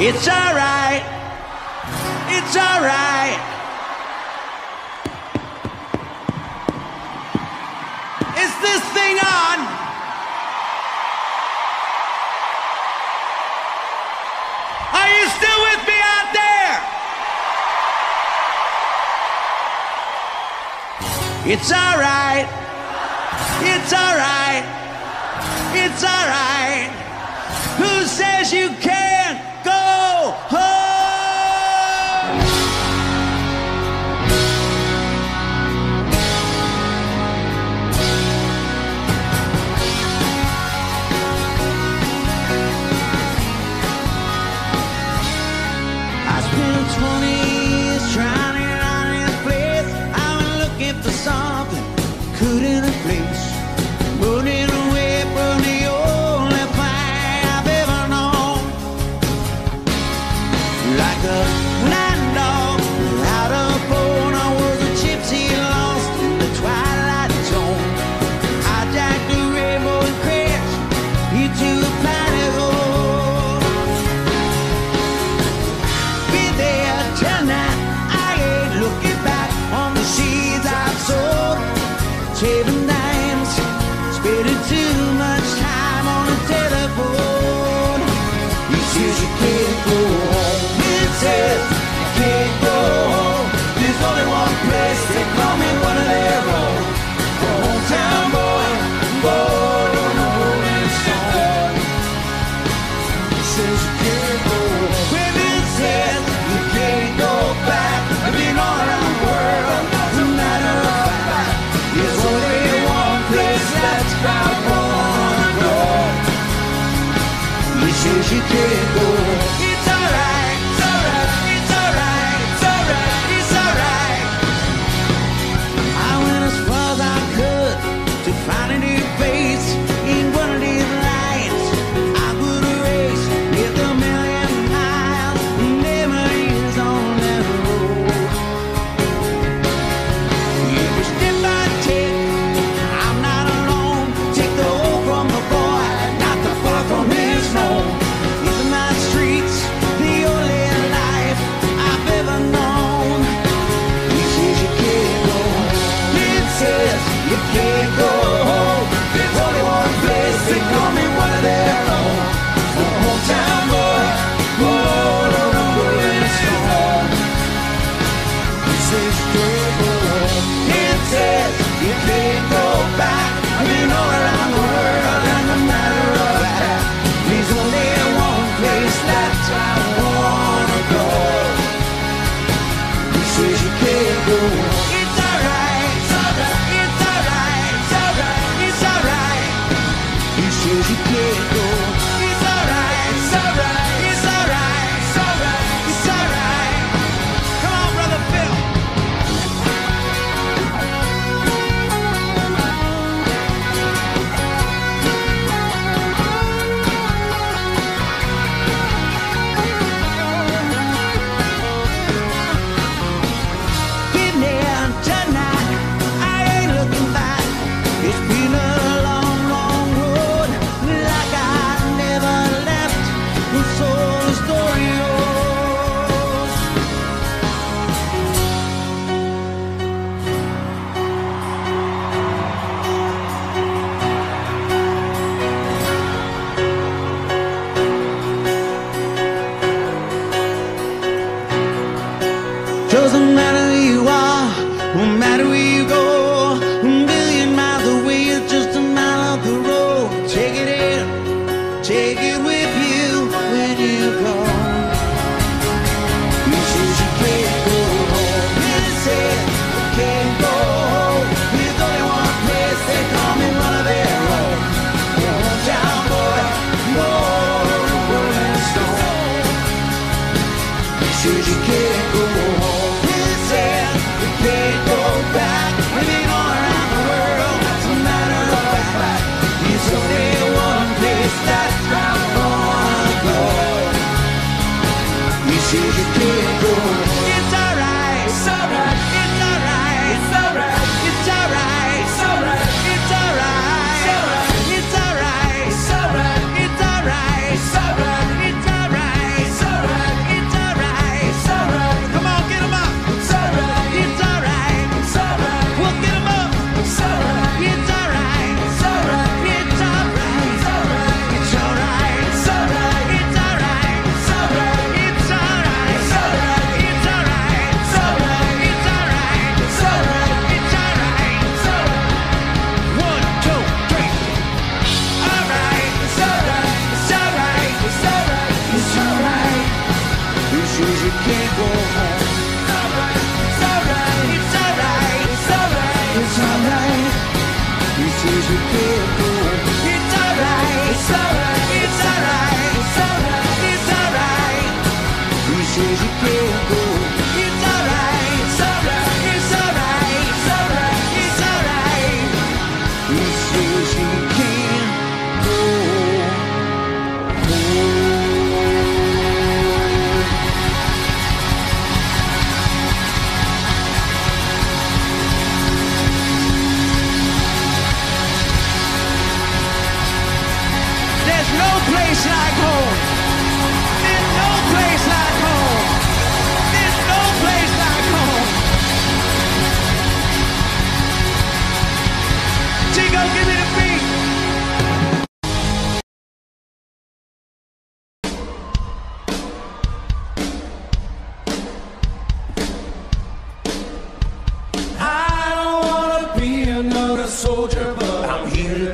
It's alright. It's alright. Is this thing on? Are you still with me out there? It's alright. It's alright. It's alright. Who says you can't go home? I spent twenty years trying to get out of this place. I've been looking for something couldn't replace. Running away from the only thing I've ever known. Like a blind dog without a bone, I was a gypsy lost in the twilight zone. I jacked the rainbow and crashed into a planet hole. Be there tonight, I ain't looking back on the seeds I've sown. Saving dimes, spending too much time on the telephone. He says you can't go home. He says you can't go home. There's only one place, they call me one of their own. A hometown boy, born on a rolling stone. He says you can't go home. Well, he says you can't go back. I've been all around the world, no matter of fact. There's only one place that's got one door. He says you can't go. It's alright, it's alright, it's alright, it's alright, it's alright. I went as far as I could to find a new place in one of these lines. I would erase with a million miles memories on that road. Every step I take, I'm not alone. Take the hope from the boy, not too far from his home. These are my streets,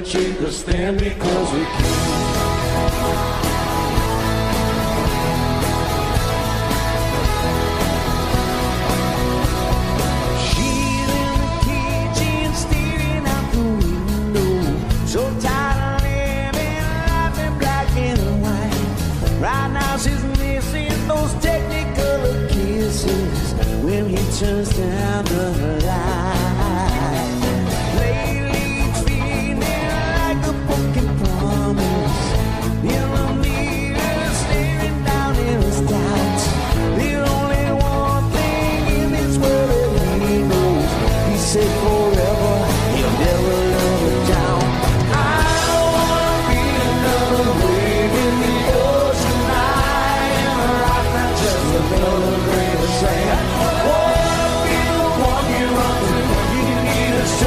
take a stand because we can. When he turns down the light, lately it's feeling like a broken promise. In the mirror, staring down in his doubts. The only one thing in this world that he knows, he said forever he'll never let her down. I don't wanna be another wave in the ocean. I am a rock, not just another grain of sand.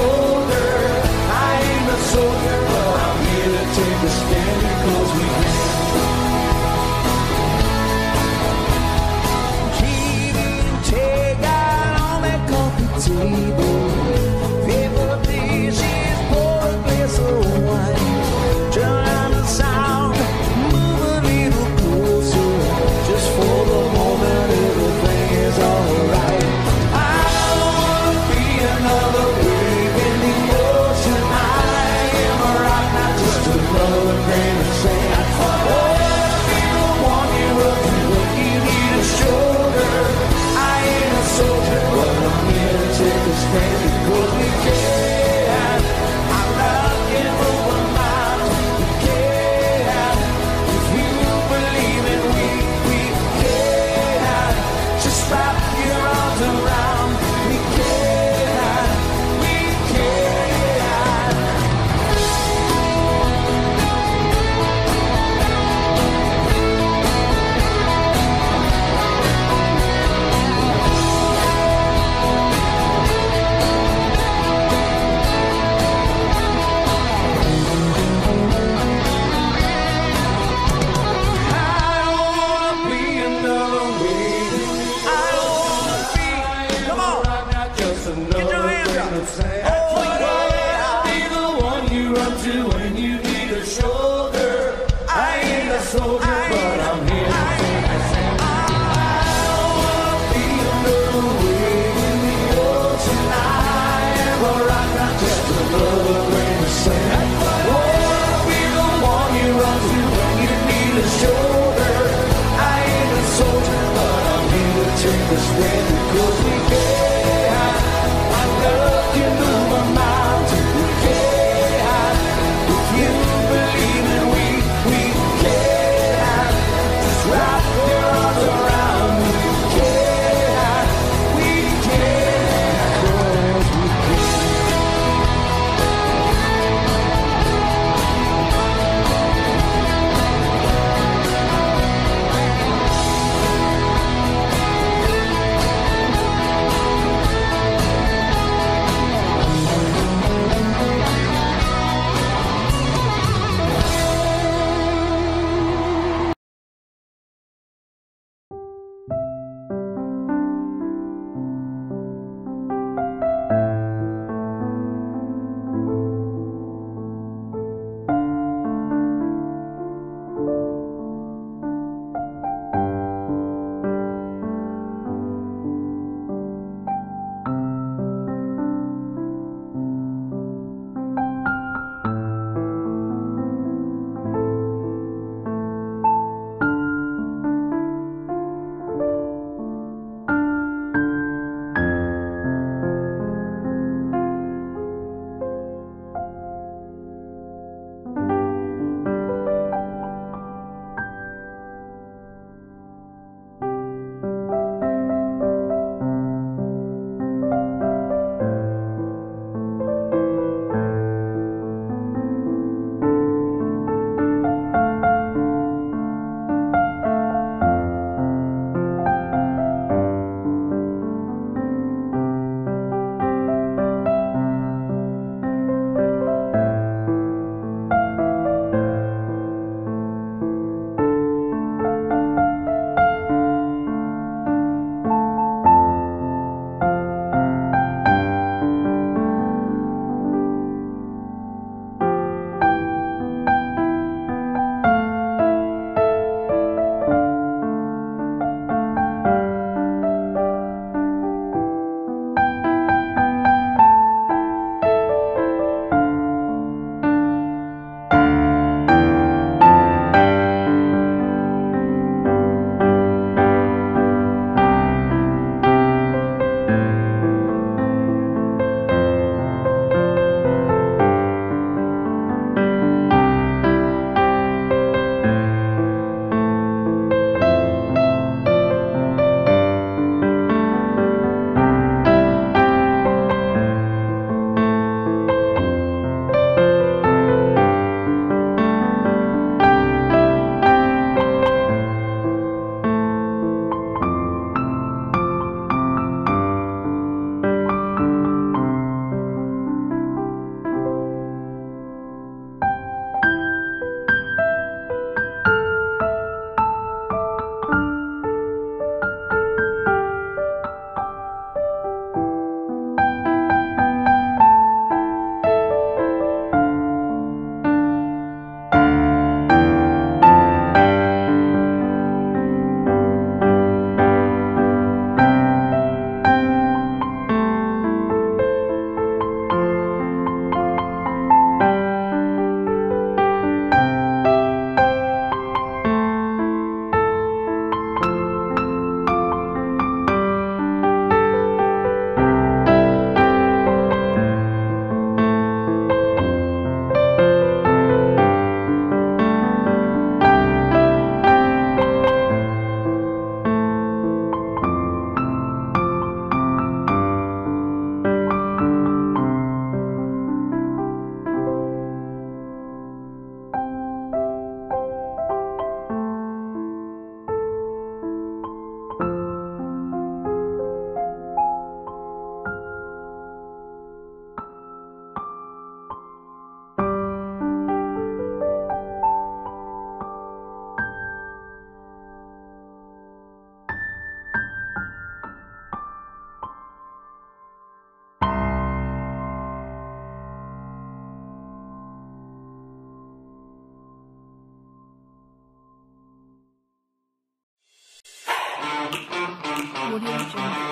Audio Jungle.